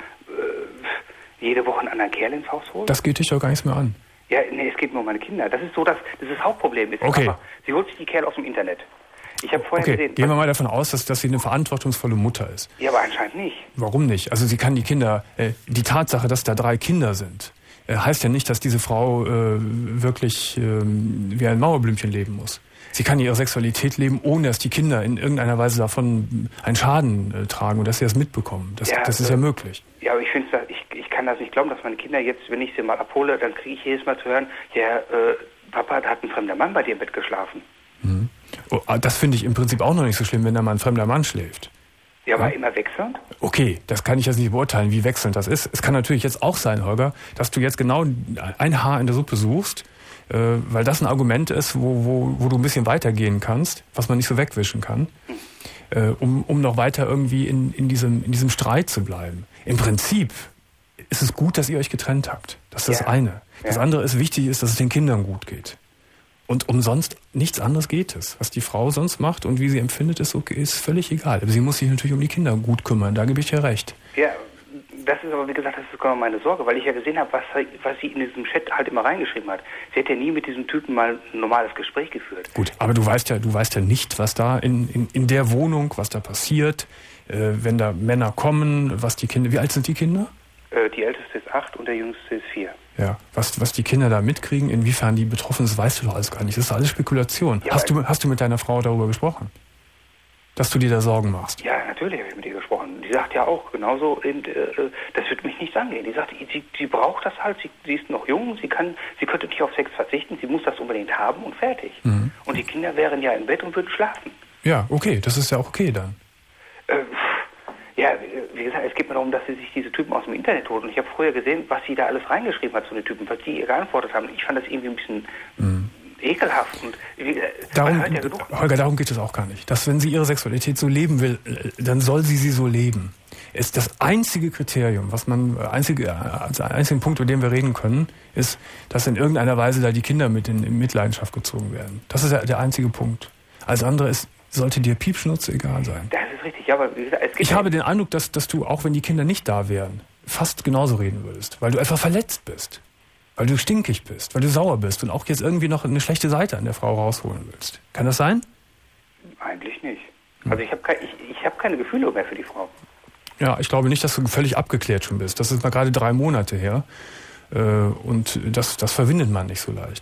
jede Woche einen anderen Kerl ins Haus holt? Das geht dich doch gar nichts mehr an. Ja, nee, es geht nur um meine Kinder. Das ist so, dass das, das Hauptproblem ist. Okay. Einfach, sie holt sich die Kerl aus dem Internet. Ich habe vorher okay. gesehen... Gehen wir mal davon aus, dass, dass sie eine verantwortungsvolle Mutter ist. Ja, aber anscheinend nicht. Warum nicht? Also sie kann die Kinder... Äh, die Tatsache, dass da drei Kinder sind, äh, heißt ja nicht, dass diese Frau äh, wirklich äh, wie ein Mauerblümchen leben muss. Sie kann ihre Sexualität leben, ohne dass die Kinder in irgendeiner Weise davon einen Schaden äh, tragen und dass sie das mitbekommen. Das, ja, das ist äh, ja möglich. Ja, aber ich finde, ich, ich kann das nicht glauben, dass meine Kinder jetzt, wenn ich sie mal abhole, dann kriege ich jedes Mal zu hören, ja, äh, Papa, da hat ein fremder Mann bei dir im Bett geschlafen. Mhm. Oh, das finde ich im Prinzip auch noch nicht so schlimm, wenn da mal ein fremder Mann schläft. Ja, aber ja? immer wechselnd? Okay, das kann ich jetzt nicht beurteilen, wie wechselnd das ist. Es kann natürlich jetzt auch sein, Holger, dass du jetzt genau ein Haar in der Suppe suchst, äh, weil das ein Argument ist, wo, wo, wo du ein bisschen weitergehen kannst, was man nicht so wegwischen kann, hm. äh, um, um noch weiter irgendwie in, in, diesem, in diesem Streit zu bleiben. Im Prinzip ist es gut, dass ihr euch getrennt habt. Das ist ja. das eine. Das ja. andere ist, wichtig ist, dass es den Kindern gut geht. Und umsonst nichts anderes geht es. Was die Frau sonst macht und wie sie empfindet, ist, okay, ist völlig egal. Aber sie muss sich natürlich um die Kinder gut kümmern, da gebe ich ihr recht. Ja, das ist aber, wie gesagt, das ist sogar meine Sorge, weil ich ja gesehen habe, was, was sie in diesem Chat halt immer reingeschrieben hat. Sie hat ja nie mit diesem Typen mal ein normales Gespräch geführt. Gut, aber du weißt ja, du weißt ja nicht, was da in, in, in der Wohnung, was da passiert, äh, wenn da Männer kommen, was die Kinder, wie alt sind die Kinder? Äh, die älteste ist acht und der jüngste ist vier. Ja, was, was die Kinder da mitkriegen, inwiefern die betroffen sind, weißt du doch alles gar nicht. Das ist alles Spekulation. Ja, hast, du, hast du mit deiner Frau darüber gesprochen? Dass du dir da Sorgen machst? Ja, natürlich habe ich mit ihr gesprochen. Die sagt ja auch genauso, eben, äh, das wird mich nichts angehen. Die sagt, sie, sie braucht das halt, sie, sie ist noch jung, sie kann, sie könnte nicht auf Sex verzichten, sie muss das unbedingt haben und fertig. Mhm. Und die Kinder wären ja im Bett und würden schlafen. Ja, okay, das ist ja auch okay dann. Äh, Ja, wie gesagt, es geht mir darum, dass sie sich diese Typen aus dem Internet holt. Und ich habe früher gesehen, was sie da alles reingeschrieben hat zu den Typen, was die ihr geantwortet haben. Ich fand das irgendwie ein bisschen mm. ekelhaft. Und wie, darum, ja Holger, darum geht es auch gar nicht. Dass, wenn sie ihre Sexualität so leben will, dann soll sie sie so leben. Ist das einzige Kriterium, was man, einzige, also einzigen Punkt, über den wir reden können, ist, dass in irgendeiner Weise da die Kinder mit in, in Mitleidenschaft gezogen werden. Das ist ja der einzige Punkt. Alles andere ist, sollte dir Piepschnutze egal sein. Das ist richtig, ja, aber wie gesagt, es gibt ich habe den Eindruck, dass, dass du, auch wenn die Kinder nicht da wären, fast genauso reden würdest. Weil du einfach verletzt bist. Weil du stinkig bist. Weil du sauer bist und auch jetzt irgendwie noch eine schlechte Seite an der Frau rausholen willst. Kann das sein? Eigentlich nicht. Also ich habe kein, ich, ich hab keine Gefühle mehr für die Frau. Ja, ich glaube nicht, dass du völlig abgeklärt schon bist. Das ist mal gerade drei Monate her. Und das, das verwindet man nicht so leicht.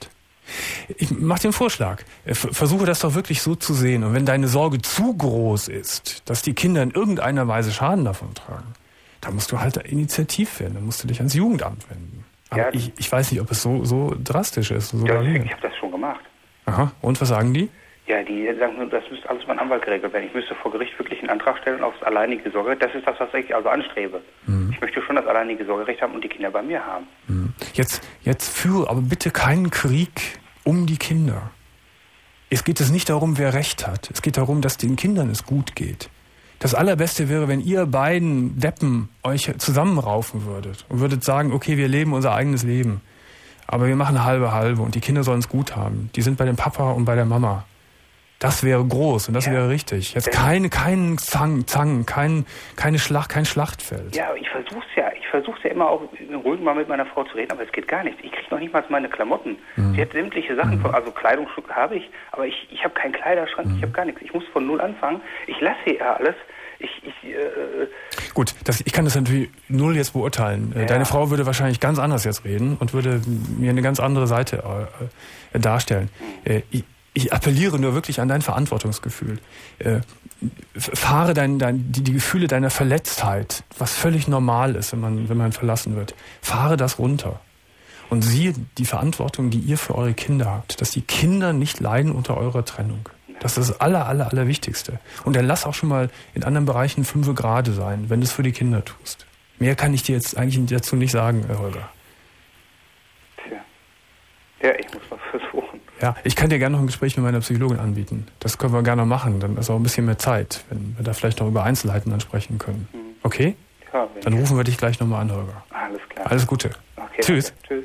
Ich mache dir einen Vorschlag. Versuche das doch wirklich so zu sehen. Und wenn deine Sorge zu groß ist, dass die Kinder in irgendeiner Weise Schaden davon tragen, dann musst du halt initiativ werden. Dann musst du dich ans Jugendamt wenden. Aber ja, ich, ich weiß nicht, ob es so, so drastisch ist. So ja, ich habe das schon gemacht. Aha. Und was sagen die? Ja, die sagen nur, das müsste alles beim Anwalt geregelt werden. Ich müsste vor Gericht wirklich einen Antrag stellen auf das alleinige Sorgerecht. Das ist das, was ich also anstrebe. Mhm. Ich möchte schon das alleinige Sorgerecht haben und die Kinder bei mir haben. Mhm. Jetzt, jetzt führe aber bitte keinen Krieg um die Kinder. Es geht es nicht darum, wer Recht hat. Es geht darum, dass den Kindern es gut geht. Das Allerbeste wäre, wenn ihr beiden Deppen euch zusammenraufen würdet und würdet sagen, okay, wir leben unser eigenes Leben, aber wir machen halbe halbe und die Kinder sollen es gut haben. Die sind bei dem Papa und bei der Mama. Das wäre groß und das ja. wäre richtig. Jetzt keine, keinen Zang, Zang, kein, keine Schlacht, kein Schlachtfeld. Ja, ich versuch's ja. Ich versuch's ja immer auch ruhig mal mit meiner Frau zu reden, aber es geht gar nichts. Ich kriege noch nicht mal meine Klamotten. Mhm. Sie hat sämtliche Sachen, mhm. von, also Kleidungsstücke habe ich, aber ich, ich habe keinen Kleiderschrank, mhm. ich habe gar nichts. Ich muss von null anfangen. Ich lasse ja alles. Ich, ich, äh Gut, das, ich kann das natürlich null jetzt beurteilen. Ja. Deine Frau würde wahrscheinlich ganz anders jetzt reden und würde mir eine ganz andere Seite äh, darstellen. Mhm. Äh, ich, Ich appelliere nur wirklich an dein Verantwortungsgefühl. Äh, fahre dein, dein, die, die Gefühle deiner Verletztheit, was völlig normal ist, wenn man, wenn man verlassen wird. Fahre das runter. Und siehe die Verantwortung, die ihr für eure Kinder habt, dass die Kinder nicht leiden unter eurer Trennung. Das ist das aller, aller, aller Wichtigste. Und dann lass auch schon mal in anderen Bereichen fünfe Grade sein, wenn du es für die Kinder tust. Mehr kann ich dir jetzt eigentlich dazu nicht sagen, Herr Holger. Tja. Ja, ich muss mal versuchen. Ja, ich kann dir gerne noch ein Gespräch mit meiner Psychologin anbieten. Das können wir gerne machen. Dann ist auch ein bisschen mehr Zeit, wenn wir da vielleicht noch über Einzelheiten dann sprechen können. Okay? Ja, dann rufen wir dich gleich nochmal an, Holger. Alles klar. Alles Gute. Okay, Tschüss. Tschüss.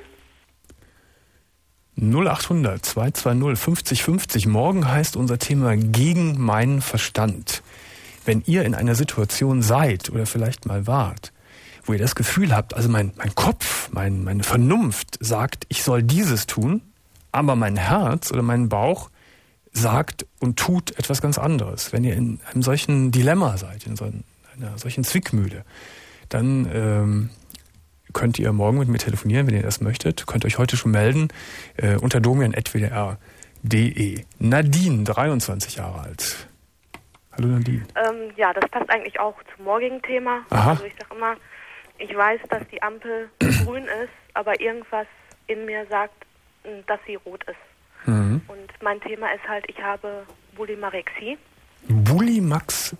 null acht hundert zwei zwei null fünfzig fünfzig. Morgen heißt unser Thema gegen meinen Verstand. Wenn ihr in einer Situation seid oder vielleicht mal wart, wo ihr das Gefühl habt, also mein, mein Kopf, mein, meine Vernunft sagt, ich soll dieses tun, aber mein Herz oder mein Bauch sagt und tut etwas ganz anderes. Wenn ihr in einem solchen Dilemma seid, in so einer solchen Zwickmühle, dann ähm, könnt ihr morgen mit mir telefonieren, wenn ihr das möchtet. Könnt euch heute schon melden äh, unter domian at w d r punkt d e. Nadine, dreiundzwanzig Jahre alt. Hallo Nadine. Ähm, ja, das passt eigentlich auch zum morgigen Thema. Aha. Also ich sag immer, ich weiß, dass die Ampel grün ist, aber irgendwas in mir sagt, dass sie rot ist. Mhm. Und mein Thema ist halt, ich habe Bulimorexie. Bulimax?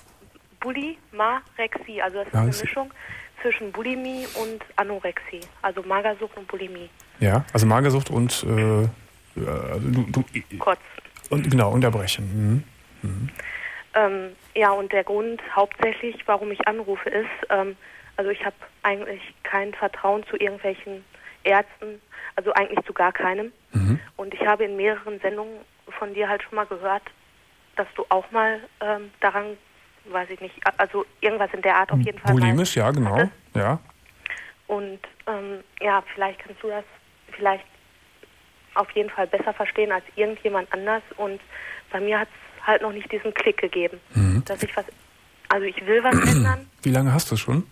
Bulimorexie, also das ist ja, eine Mischung zwischen Bulimie und Anorexie, also Magersucht und Bulimie. Ja, also Magersucht und äh, du, du, Kotz. Und genau, unterbrechen. Mhm. Mhm. Ähm, ja, und der Grund hauptsächlich, warum ich anrufe, ist, ähm, also ich habe eigentlich kein Vertrauen zu irgendwelchen Ärzten, also eigentlich zu gar keinem. Mhm. Und ich habe in mehreren Sendungen von dir halt schon mal gehört, dass du auch mal ähm, daran, weiß ich nicht, also irgendwas in der Art auf jeden Fall. Bulimisch, ja, genau. Hattest. Ja. Und ähm, ja, vielleicht kannst du das vielleicht auf jeden Fall besser verstehen als irgendjemand anders. Und bei mir hat es halt noch nicht diesen Klick gegeben, mhm. dass ich was, also ich will was ändern. Wie lange hast du es schon?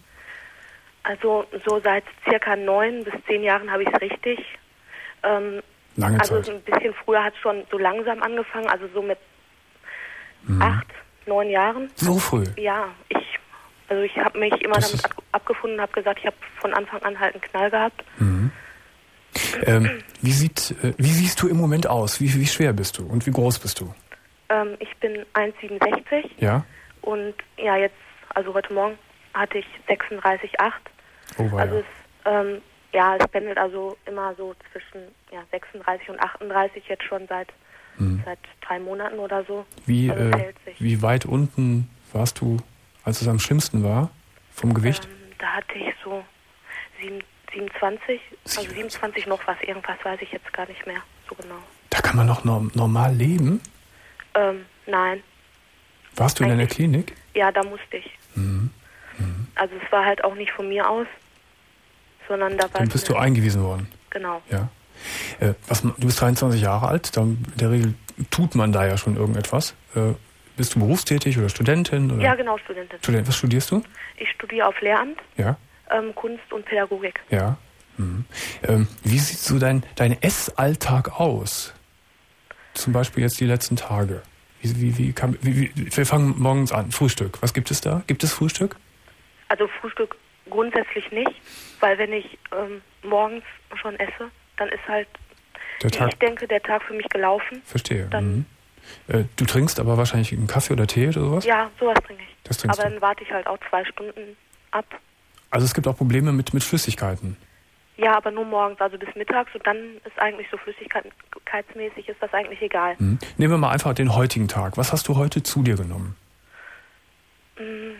Also so seit circa neun bis zehn Jahren habe ich es richtig. Ähm, Lange also Zeit. So ein bisschen früher hat es schon so langsam angefangen, also so mit mhm. acht, neun Jahren. So früh? Ja, ich, also ich habe mich immer das damit ab, abgefunden und habe gesagt, ich habe von Anfang an halt einen Knall gehabt. Mhm. Ähm, wie, sieht, äh, wie siehst du im Moment aus? Wie, wie schwer bist du und wie groß bist du? Ähm, ich bin eins Komma siebenundsechzig. Ja. Und ja, jetzt, also heute Morgen hatte ich sechsunddreißig Komma acht. Oh, weia. Also es, ähm, ja, es pendelt also immer so zwischen ja, sechsunddreißig und achtunddreißig jetzt schon seit, hm. seit drei Monaten oder so. Wie, also äh, wie weit unten warst du, als es am schlimmsten war, vom Gewicht? Ähm, da hatte ich so sieben, siebenundzwanzig, also siebenundzwanzig noch was, irgendwas weiß ich jetzt gar nicht mehr so genau. Da kann man noch norm- normal leben? Ähm, nein. Warst du in einer Klinik? Ja, da musste ich. Mhm. Mhm. Also es war halt auch nicht von mir aus, sondern da war... Dann bist du eingewiesen worden? Genau. Ja. Äh, was, du bist dreiundzwanzig Jahre alt, dann in der Regel tut man da ja schon irgendetwas. Äh, bist du berufstätig oder Studentin? Oder? Ja, genau, Studentin. Student. Was studierst du? Ich studiere auf Lehramt, ja. ähm, Kunst und Pädagogik. Ja. Mhm. Ähm, wie sieht so dein, dein Essalltag aus? zum Beispiel jetzt die letzten Tage? Wie, wie, wie, kann, wie, wie, wir fangen morgens an. Frühstück. Was gibt es da? Gibt es Frühstück? Also Frühstück grundsätzlich nicht, weil wenn ich ähm, morgens schon esse, dann ist halt, der Tag, ich denke, der Tag für mich gelaufen. Verstehe. Dann, mhm. äh, du trinkst aber wahrscheinlich einen Kaffee oder Tee oder sowas? Ja, sowas trinke ich. Das trinkst aber du. Dann warte ich halt auch zwei Stunden ab. Also es gibt auch Probleme mit, mit Flüssigkeiten? Ja, aber nur morgens, also bis mittags, und dann ist eigentlich so flüssigkeitsmäßig ist das eigentlich egal. Mhm. Nehmen wir mal einfach den heutigen Tag. Was hast du heute zu dir genommen? Mhm.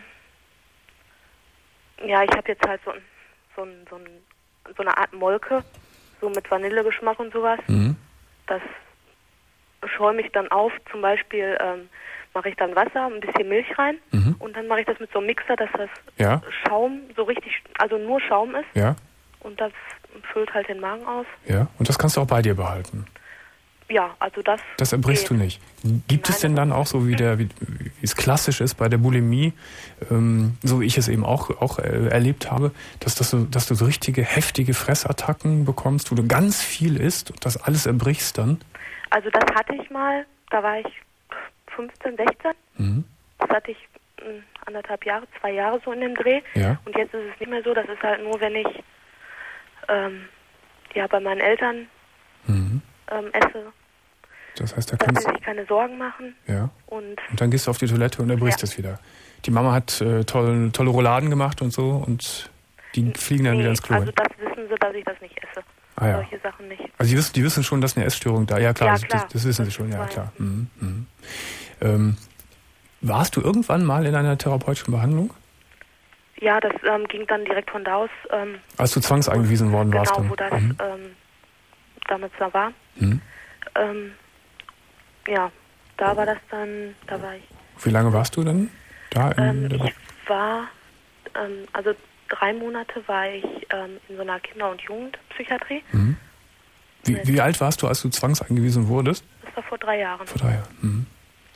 Ja, ich habe jetzt halt so, ein, so, ein, so, ein, so eine Art Molke, so mit Vanillegeschmack und sowas. Mhm. Das schäume ich dann auf. Zum Beispiel ähm, mache ich dann Wasser, ein bisschen Milch rein mhm. und dann mache ich das mit so einem Mixer, dass das ja. Schaum so richtig, also nur Schaum ist. Ja. Und das füllt halt den Magen aus. Ja, und das kannst du auch bei dir behalten? Ja, also das Das erbrichst geht. Du nicht. Gibt Nein, es denn dann auch so, wie, der, wie, wie es klassisch ist bei der Bulimie, ähm, so wie ich es eben auch, auch äh, erlebt habe, dass, dass, du, dass du so richtige, heftige Fressattacken bekommst, wo du ganz viel isst und das alles erbrichst dann? Also das hatte ich mal, da war ich fünfzehn, sechzehn. Mhm. Das hatte ich mh, anderthalb Jahre, zwei Jahre so in dem Dreh. Ja. Und jetzt ist es nicht mehr so, das ist halt nur, wenn ich ähm, ja bei meinen Eltern mhm. ähm, esse. Das heißt, da dass kannst sie sich keine Sorgen machen. Ja. Und, und dann gehst du auf die Toilette und erbrichst ja. es wieder. Die Mama hat äh, tolle, tolle Rouladen gemacht und so und die fliegen dann nee, wieder ins Klo. Also das wissen sie, dass ich das nicht esse. Ah, ja. Solche Sachen nicht. Also die wissen, die wissen schon, dass eine Essstörung da ist. Ja klar, ja, das, klar. Das, das wissen das sie schon, ja klar. Mhm. Mhm. Ähm, warst du irgendwann mal in einer therapeutischen Behandlung? Ja, das ähm, ging dann direkt von da aus. Ähm, Als du zwangseingewiesen worden genau, warst dann? Genau, wo das mhm. ähm, damals da war. Mhm. Ähm, ja, da war das dann, da war ich. Wie lange warst du dann da? In ähm, der ich war, ähm, also drei Monate war ich ähm, in so einer Kinder- und Jugendpsychiatrie. Mhm. Wie, wie alt warst du, als du zwangseingewiesen wurdest? Das war vor drei Jahren. Vor drei Jahren. Mhm.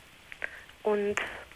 Und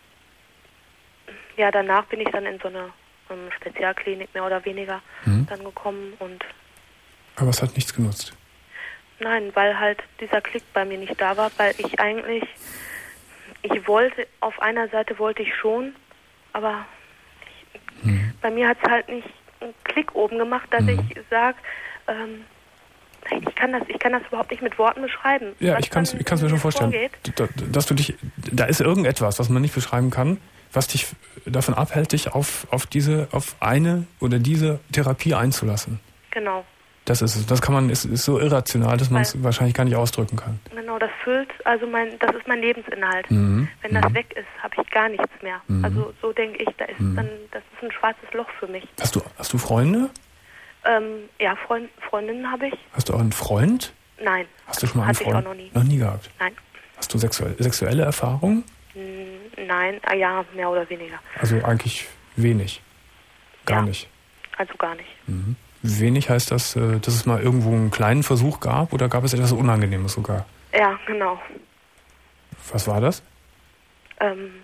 ja, danach bin ich dann in so eine um, Spezialklinik mehr oder weniger mhm. dann gekommen und. Aber es hat nichts genutzt. Nein, weil halt dieser Klick bei mir nicht da war, weil ich eigentlich, ich wollte, auf einer Seite wollte ich schon, aber ich, mhm. bei mir hat es halt nicht einen Klick oben gemacht, dass mhm. ich sage, ähm, ich kann das, ich kann das überhaupt nicht mit Worten beschreiben. Ja, ich kann es ich kann's mir schon vorstellen, da, dass du dich, da ist irgendetwas, was man nicht beschreiben kann, was dich davon abhält, dich auf, auf diese, auf eine oder diese Therapie einzulassen. Genau. Das ist es. Das kann man, ist, ist so irrational, dass man es wahrscheinlich gar nicht ausdrücken kann. Genau, das füllt, also mein, das ist mein Lebensinhalt. Mhm. Wenn das mhm. weg ist, habe ich gar nichts mehr. Mhm. Also so denke ich, da ist mhm. dann, das ist ein schwarzes Loch für mich. Hast du, hast du Freunde? Ähm, ja, Freund, Freundinnen habe ich. Hast du auch einen Freund? Nein. Hast du schon mal einen Hatte Freund? Ich auch noch nie. Noch nie gehabt? Nein. Hast du sexuell, sexuelle Erfahrungen? Nein, ah, ja, mehr oder weniger. Also eigentlich wenig? Gar ja. nicht? Also gar nicht. Mhm. Wenig heißt das, dass es mal irgendwo einen kleinen Versuch gab oder gab es etwas Unangenehmes sogar? Ja, genau. Was war das? Ähm,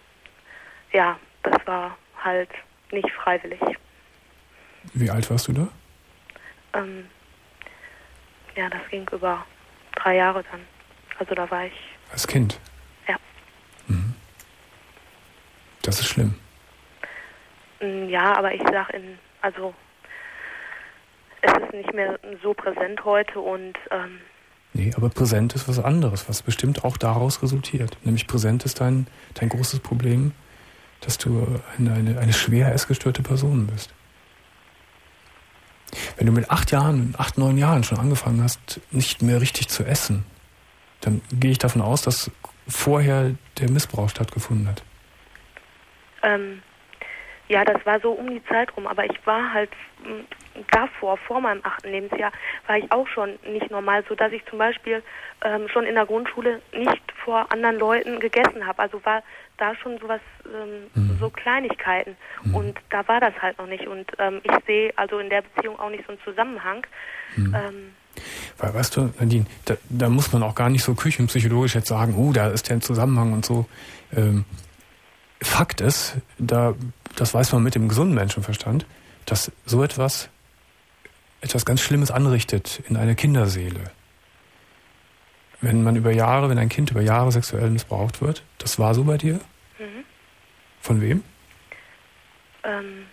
ja, das war halt nicht freiwillig. Wie alt warst du da? Ähm, ja, das ging über drei Jahre dann. Also da war ich... Als Kind? Ja. Mhm. Das ist schlimm. Ja, aber ich sag in, also es ist nicht mehr so präsent heute und ähm, nee, aber präsent ist was anderes, was bestimmt auch daraus resultiert. Nämlich präsent ist dein, dein großes Problem, dass du eine, eine, eine schwer essgestörte Person bist. Wenn du mit acht Jahren, acht, neun Jahren schon angefangen hast, nicht mehr richtig zu essen, dann gehe ich davon aus, dass vorher der Missbrauch stattgefunden hat. Ähm, ja, das war so um die Zeit rum, aber ich war halt m, davor, vor meinem achten Lebensjahr, war ich auch schon nicht normal, so dass ich zum Beispiel ähm, schon in der Grundschule nicht vor anderen Leuten gegessen habe. Also war da schon sowas, ähm, mhm. so Kleinigkeiten. Mhm. Und da war das halt noch nicht. Und ähm, ich sehe also in der Beziehung auch nicht so einen Zusammenhang. Mhm. Ähm, Weil, weißt du, Nadine, da, da muss man auch gar nicht so küchenpsychologisch jetzt sagen, oh, da ist der Zusammenhang und so. Ähm, Fakt ist, da, das weiß man mit dem gesunden Menschenverstand, dass so etwas etwas ganz Schlimmes anrichtet in einer Kinderseele. wenn man über Jahre, wenn ein Kind über Jahre sexuell missbraucht wird, das war so bei dir? Mhm. Von wem? Ähm,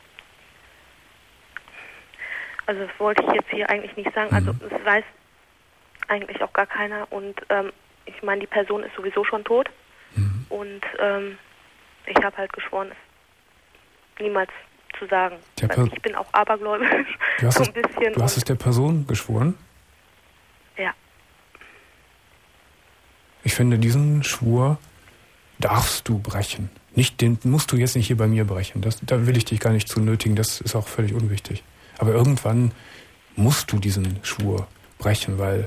also das wollte ich jetzt hier eigentlich nicht sagen. Mhm. Also es weiß eigentlich auch gar keiner. Und ähm, ich meine, die Person ist sowieso schon tot. Mhm. Und ähm, ich habe halt geschworen, es niemals zu sagen. Also ich bin auch abergläubisch. Du hast, so ein bisschen es, du hast es der Person geschworen? Ja. Ich finde, diesen Schwur darfst du brechen. Nicht, den musst du jetzt nicht hier bei mir brechen. Das, da will ich dich gar nicht zu nötigen. Das ist auch völlig unwichtig. Aber irgendwann musst du diesen Schwur brechen, weil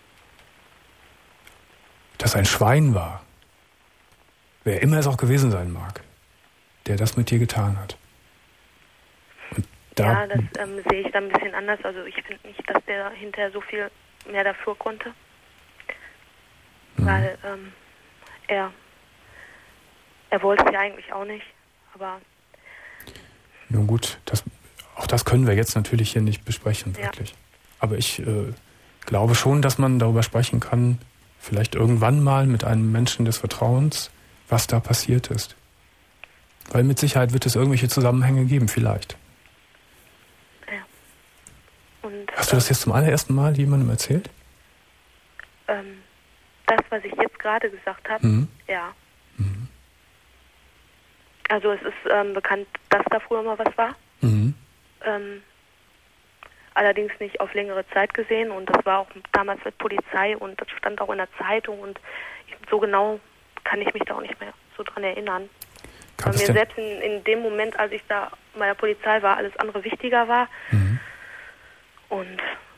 das ein Schwein war. Wer immer es auch gewesen sein mag, der das mit dir getan hat. Und da ja, das ähm, sehe ich dann ein bisschen anders. Also ich finde nicht, dass der hinterher so viel mehr dafür konnte. Mhm. Weil ähm, er er wollte es ja eigentlich auch nicht. Aber nun gut, das, auch das können wir jetzt natürlich hier nicht besprechen, wirklich. Ja. Aber ich äh, glaube schon, dass man darüber sprechen kann, vielleicht irgendwann mal mit einem Menschen des Vertrauens, was da passiert ist. Weil mit Sicherheit wird es irgendwelche Zusammenhänge geben, vielleicht. Ja. Und, hast du das jetzt zum allerersten Mal jemandem erzählt? Ähm, das, was ich jetzt gerade gesagt habe, mhm. ja. Mhm. Also es ist ähm, bekannt, dass da früher mal was war. Mhm. Ähm, allerdings nicht auf längere Zeit gesehen. Und das war auch damals mit Polizei und das stand auch in der Zeitung. Und so genau kann ich mich da auch nicht mehr so dran erinnern. Weil mir selbst in, in dem Moment, als ich da bei der Polizei war, alles andere wichtiger war. Mhm. Und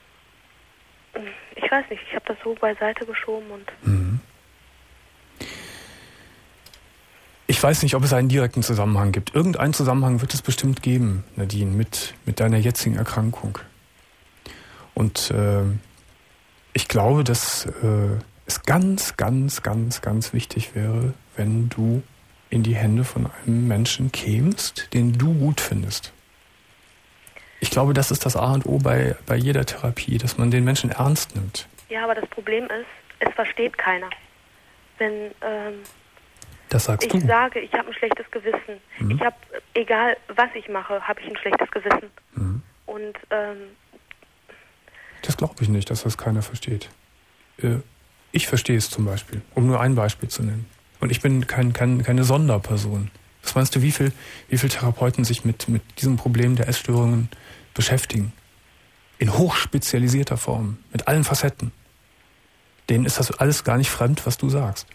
ich weiß nicht, ich habe das so beiseite geschoben. Und mhm. Ich weiß nicht, ob es einen direkten Zusammenhang gibt. Irgendeinen Zusammenhang wird es bestimmt geben, Nadine, mit, mit deiner jetzigen Erkrankung. Und äh, ich glaube, dass äh, es ganz, ganz, ganz, ganz wichtig wäre, wenn du in die Hände von einem Menschen kämst, den du gut findest. Ich glaube, das ist das A und O bei, bei jeder Therapie, dass man den Menschen ernst nimmt. Ja, aber das Problem ist, es versteht keiner. Wenn ähm, das sagst ich du. sage, ich habe ein schlechtes Gewissen. Mhm. Ich habe, egal was ich mache, habe ich ein schlechtes Gewissen. Mhm. Und ähm, das glaube ich nicht, dass das keiner versteht. Äh, ich verstehe es zum Beispiel, um nur ein Beispiel zu nennen. Und ich bin kein, kein, keine Sonderperson. Was meinst du, wie viel, wie viel Therapeuten sich mit, mit diesem Problem der Essstörungen beschäftigen? In hochspezialisierter Form, mit allen Facetten. Denen ist das alles gar nicht fremd, was du sagst.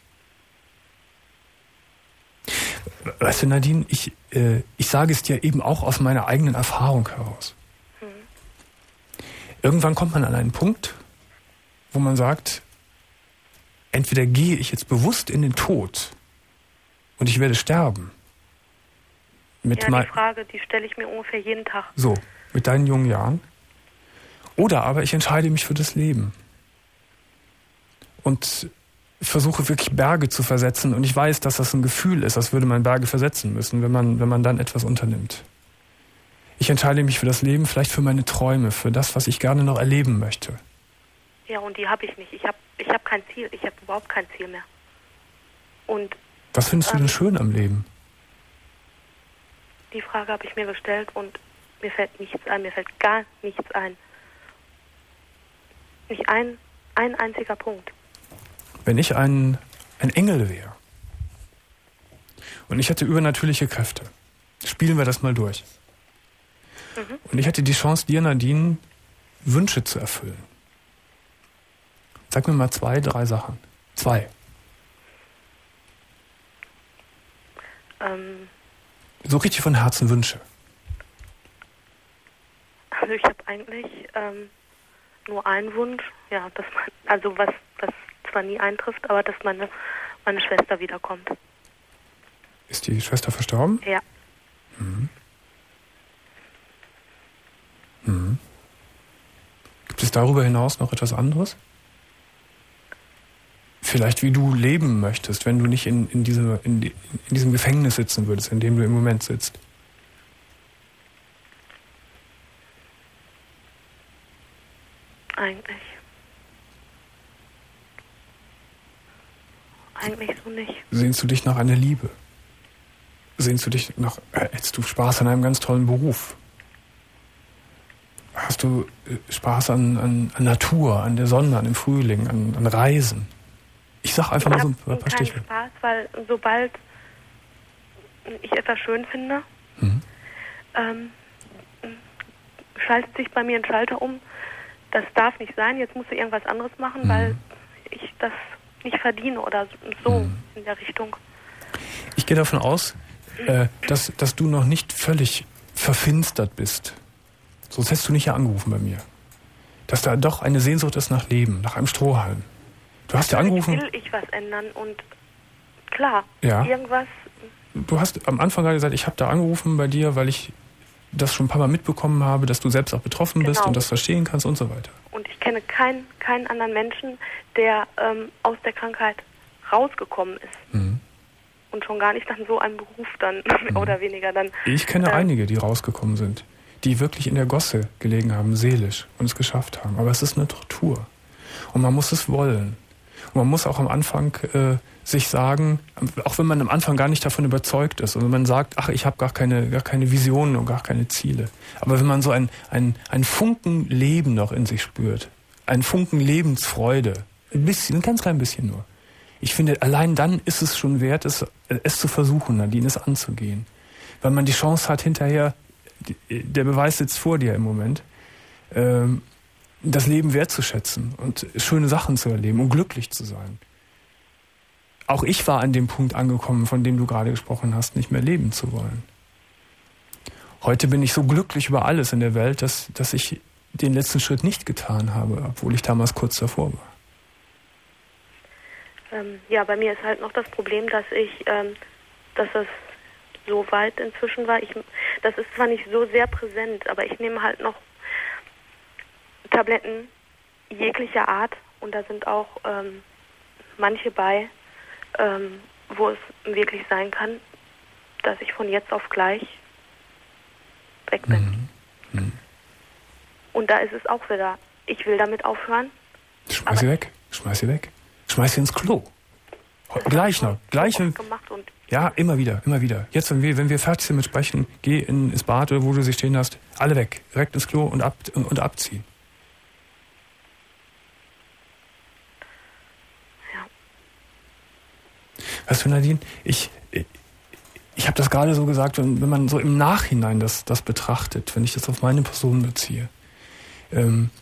Weißt du, Nadine, ich, äh, ich sage es dir eben auch aus meiner eigenen Erfahrung heraus. Mhm. Irgendwann kommt man an einen Punkt, wo man sagt, entweder gehe ich jetzt bewusst in den Tod und ich werde sterben. Mit ja, die Frage, die stelle ich mir ungefähr jeden Tag. So, mit deinen jungen Jahren. Oder aber ich entscheide mich für das Leben. Und ich versuche wirklich Berge zu versetzen. Und ich weiß, dass das ein Gefühl ist, als würde man Berge versetzen müssen, wenn man, wenn man dann etwas unternimmt. Ich entscheide mich für das Leben, vielleicht für meine Träume, für das, was ich gerne noch erleben möchte. Ja, und die habe ich nicht. Ich habe ich hab kein Ziel. Ich habe überhaupt kein Ziel mehr. Und was findest ähm, du denn schön am Leben? Die Frage habe ich mir gestellt und mir fällt nichts ein. Mir fällt gar nichts ein. Nicht ein, ein einziger Punkt. Wenn ich ein, ein Engel wäre und ich hätte übernatürliche Kräfte, spielen wir das mal durch. Mhm. Und ich hätte die Chance, dir, Nadine, Wünsche zu erfüllen. Sag mir mal zwei, drei Sachen. Zwei. Ähm, so richtig von Herzen Wünsche. Also ich habe eigentlich ähm, nur einen Wunsch, ja, dass man, also was, was zwar nie eintrifft, aber dass meine, meine Schwester wiederkommt. Ist die Schwester verstorben? Ja. Mhm. Mhm. Gibt es darüber hinaus noch etwas anderes? Vielleicht wie du leben möchtest, wenn du nicht in, in, diese, in, die, in diesem Gefängnis sitzen würdest, in dem du im Moment sitzt. Eigentlich. eigentlich so nicht. Sehnst du dich nach einer Liebe? Sehnst du dich nach, äh, hättest du Spaß an einem ganz tollen Beruf? Hast du äh, Spaß an, an, an Natur, an der Sonne, an dem Frühling, an, an Reisen? Ich sag einfach ich mal so ein paar, paar Stichwörter. Ich habe Spaß, weil sobald ich etwas schön finde, mhm. ähm, schaltet sich bei mir ein Schalter um. Das darf nicht sein, jetzt musst du irgendwas anderes machen, mhm. weil ich das nicht verdiene oder so mhm. in der Richtung. Ich gehe davon aus, äh, dass, dass du noch nicht völlig verfinstert bist. Sonst hättest du nicht ja angerufen bei mir. Dass da doch eine Sehnsucht ist nach Leben, nach einem Strohhalm. Du hast ja angerufen. Will ich was ändern und klar, ja. irgendwas. Du hast am Anfang gerade gesagt, ich habe da angerufen bei dir, weil ich das schon ein paar Mal mitbekommen habe, dass du selbst auch betroffen genau. bist und das verstehen kannst und so weiter. Und ich kenne keinen, keinen anderen Menschen, der ähm, aus der Krankheit rausgekommen ist. Mhm. Und schon gar nicht nach so einem Beruf dann, mehr mhm. oder weniger dann. Ich kenne äh, einige, die rausgekommen sind, die wirklich in der Gosse gelegen haben, seelisch, und es geschafft haben. Aber es ist eine Tortur. Und man muss es wollen. Und man muss auch am Anfang äh, sich sagen, auch wenn man am Anfang gar nicht davon überzeugt ist und wenn man sagt, ach, ich habe gar keine, gar keine Visionen und gar keine Ziele. Aber wenn man so ein, ein, ein Funken Leben noch in sich spürt, ein Funken Lebensfreude, ein bisschen, ein ganz klein bisschen nur. Ich finde, allein dann ist es schon wert, es, es zu versuchen, Nadine, es anzugehen. Weil man die Chance hat, hinterher, der Beweis sitzt vor dir im Moment, ähm, das Leben wertzuschätzen und schöne Sachen zu erleben und glücklich zu sein. Auch ich war an dem Punkt angekommen, von dem du gerade gesprochen hast, nicht mehr leben zu wollen. Heute bin ich so glücklich über alles in der Welt, dass, dass ich den letzten Schritt nicht getan habe, obwohl ich damals kurz davor war. Ähm, ja, bei mir ist halt noch das Problem, dass ich, ähm, dass es so weit inzwischen war. Ich, das ist zwar nicht so sehr präsent, aber ich nehme halt noch Tabletten jeglicher Art und da sind auch ähm, manche bei, ähm, wo es wirklich sein kann, dass ich von jetzt auf gleich weg bin. Mhm. Mhm. Und da ist es auch wieder, ich will damit aufhören. Schmeiß sie weg, schmeiß sie weg. Schmeiß sie ins Klo. Gleich noch, gleich. Wenn, ja, immer wieder, immer wieder. Jetzt, wenn wir, wenn wir fertig sind mit Sprechen, geh in, ins Bad oder wo du sie stehen hast, alle weg, direkt ins Klo und, ab, und, und abziehen. Weißt du, Nadine, ich, ich, ich habe das gerade so gesagt, wenn, wenn man so im Nachhinein das, das betrachtet, wenn ich das auf meine Person beziehe. Ähm,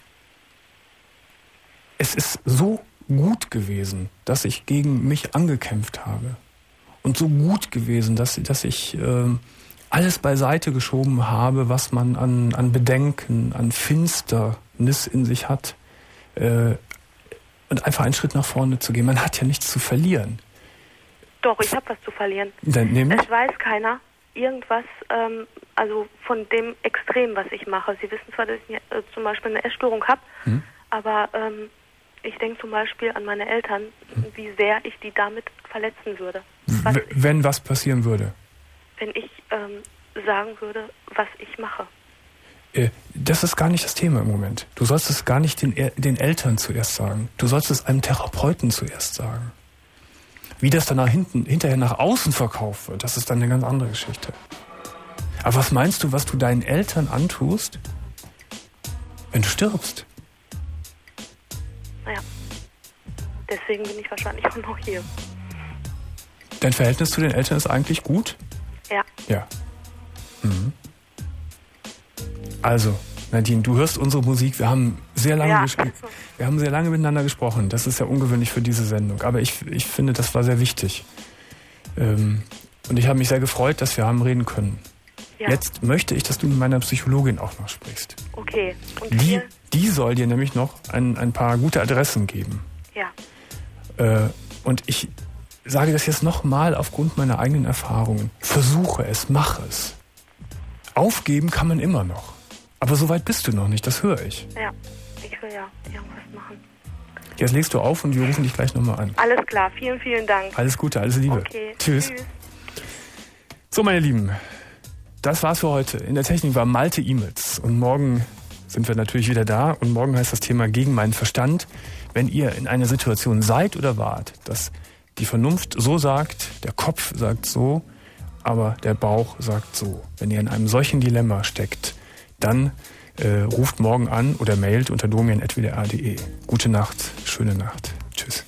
es ist so gut gewesen, dass ich gegen mich angekämpft habe. Und so gut gewesen, dass, dass ich ähm, alles beiseite geschoben habe, was man an, an Bedenken, an Finsternis in sich hat. Äh, und einfach einen Schritt nach vorne zu gehen. Man hat ja nichts zu verlieren. Doch, ich habe was zu verlieren. Dann nämlich? Es weiß keiner irgendwas, ähm, also von dem Extrem, was ich mache. Sie wissen zwar, dass ich äh, zum Beispiel eine Essstörung habe, hm. aber ähm, ich denke zum Beispiel an meine Eltern, hm. wie sehr ich die damit verletzen würde. Was w- wenn was passieren würde? Wenn ich ähm, sagen würde, was ich mache. Äh, das ist gar nicht das Thema im Moment. Du sollst es gar nicht den, den Eltern zuerst sagen. Du sollst es einem Therapeuten zuerst sagen. Wie das dann nach hinten, hinterher nach außen verkauft wird, das ist dann eine ganz andere Geschichte. Aber was meinst du, was du deinen Eltern antust, wenn du stirbst? Naja, deswegen bin ich wahrscheinlich auch noch hier. Dein Verhältnis zu den Eltern ist eigentlich gut? Ja. Ja. Mhm. Also, Nadine, du hörst unsere Musik. Wir haben sehr lange ja. gespielt. Wir haben sehr lange miteinander gesprochen. Das ist ja ungewöhnlich für diese Sendung. Aber ich, ich finde, das war sehr wichtig. Ähm, und ich habe mich sehr gefreut, dass wir haben reden können. Ja. Jetzt möchte ich, dass du mit meiner Psychologin auch noch sprichst. Okay. Und die, die soll dir nämlich noch ein, ein paar gute Adressen geben. Ja. Äh, und ich sage das jetzt nochmal aufgrund meiner eigenen Erfahrungen. Versuche es, mach es. Aufgeben kann man immer noch. Aber so weit bist du noch nicht, das höre ich. Ja, ich will ja irgendwas machen. Jetzt legst du auf und wir rufen dich gleich nochmal an. Alles klar, vielen, vielen Dank. Alles Gute, alles Liebe. Okay. Tschüss. Tschüss. So, meine Lieben, das war's für heute. In der Technik war Malte Imetz. Und morgen sind wir natürlich wieder da. Und morgen heißt das Thema gegen meinen Verstand. Wenn ihr in einer Situation seid oder wart, dass die Vernunft so sagt, der Kopf sagt so, aber der Bauch sagt so. Wenn ihr in einem solchen Dilemma steckt, dann äh, ruft morgen an oder mailt unter domian at w d r punkt d e. Gute Nacht, schöne Nacht. Tschüss.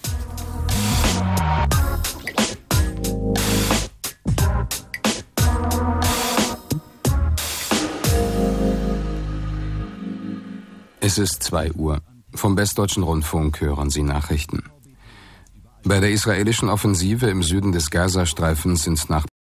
Es ist zwei Uhr. Vom Westdeutschen Rundfunk hören Sie Nachrichten. Bei der israelischen Offensive im Süden des Gazastreifens sind nach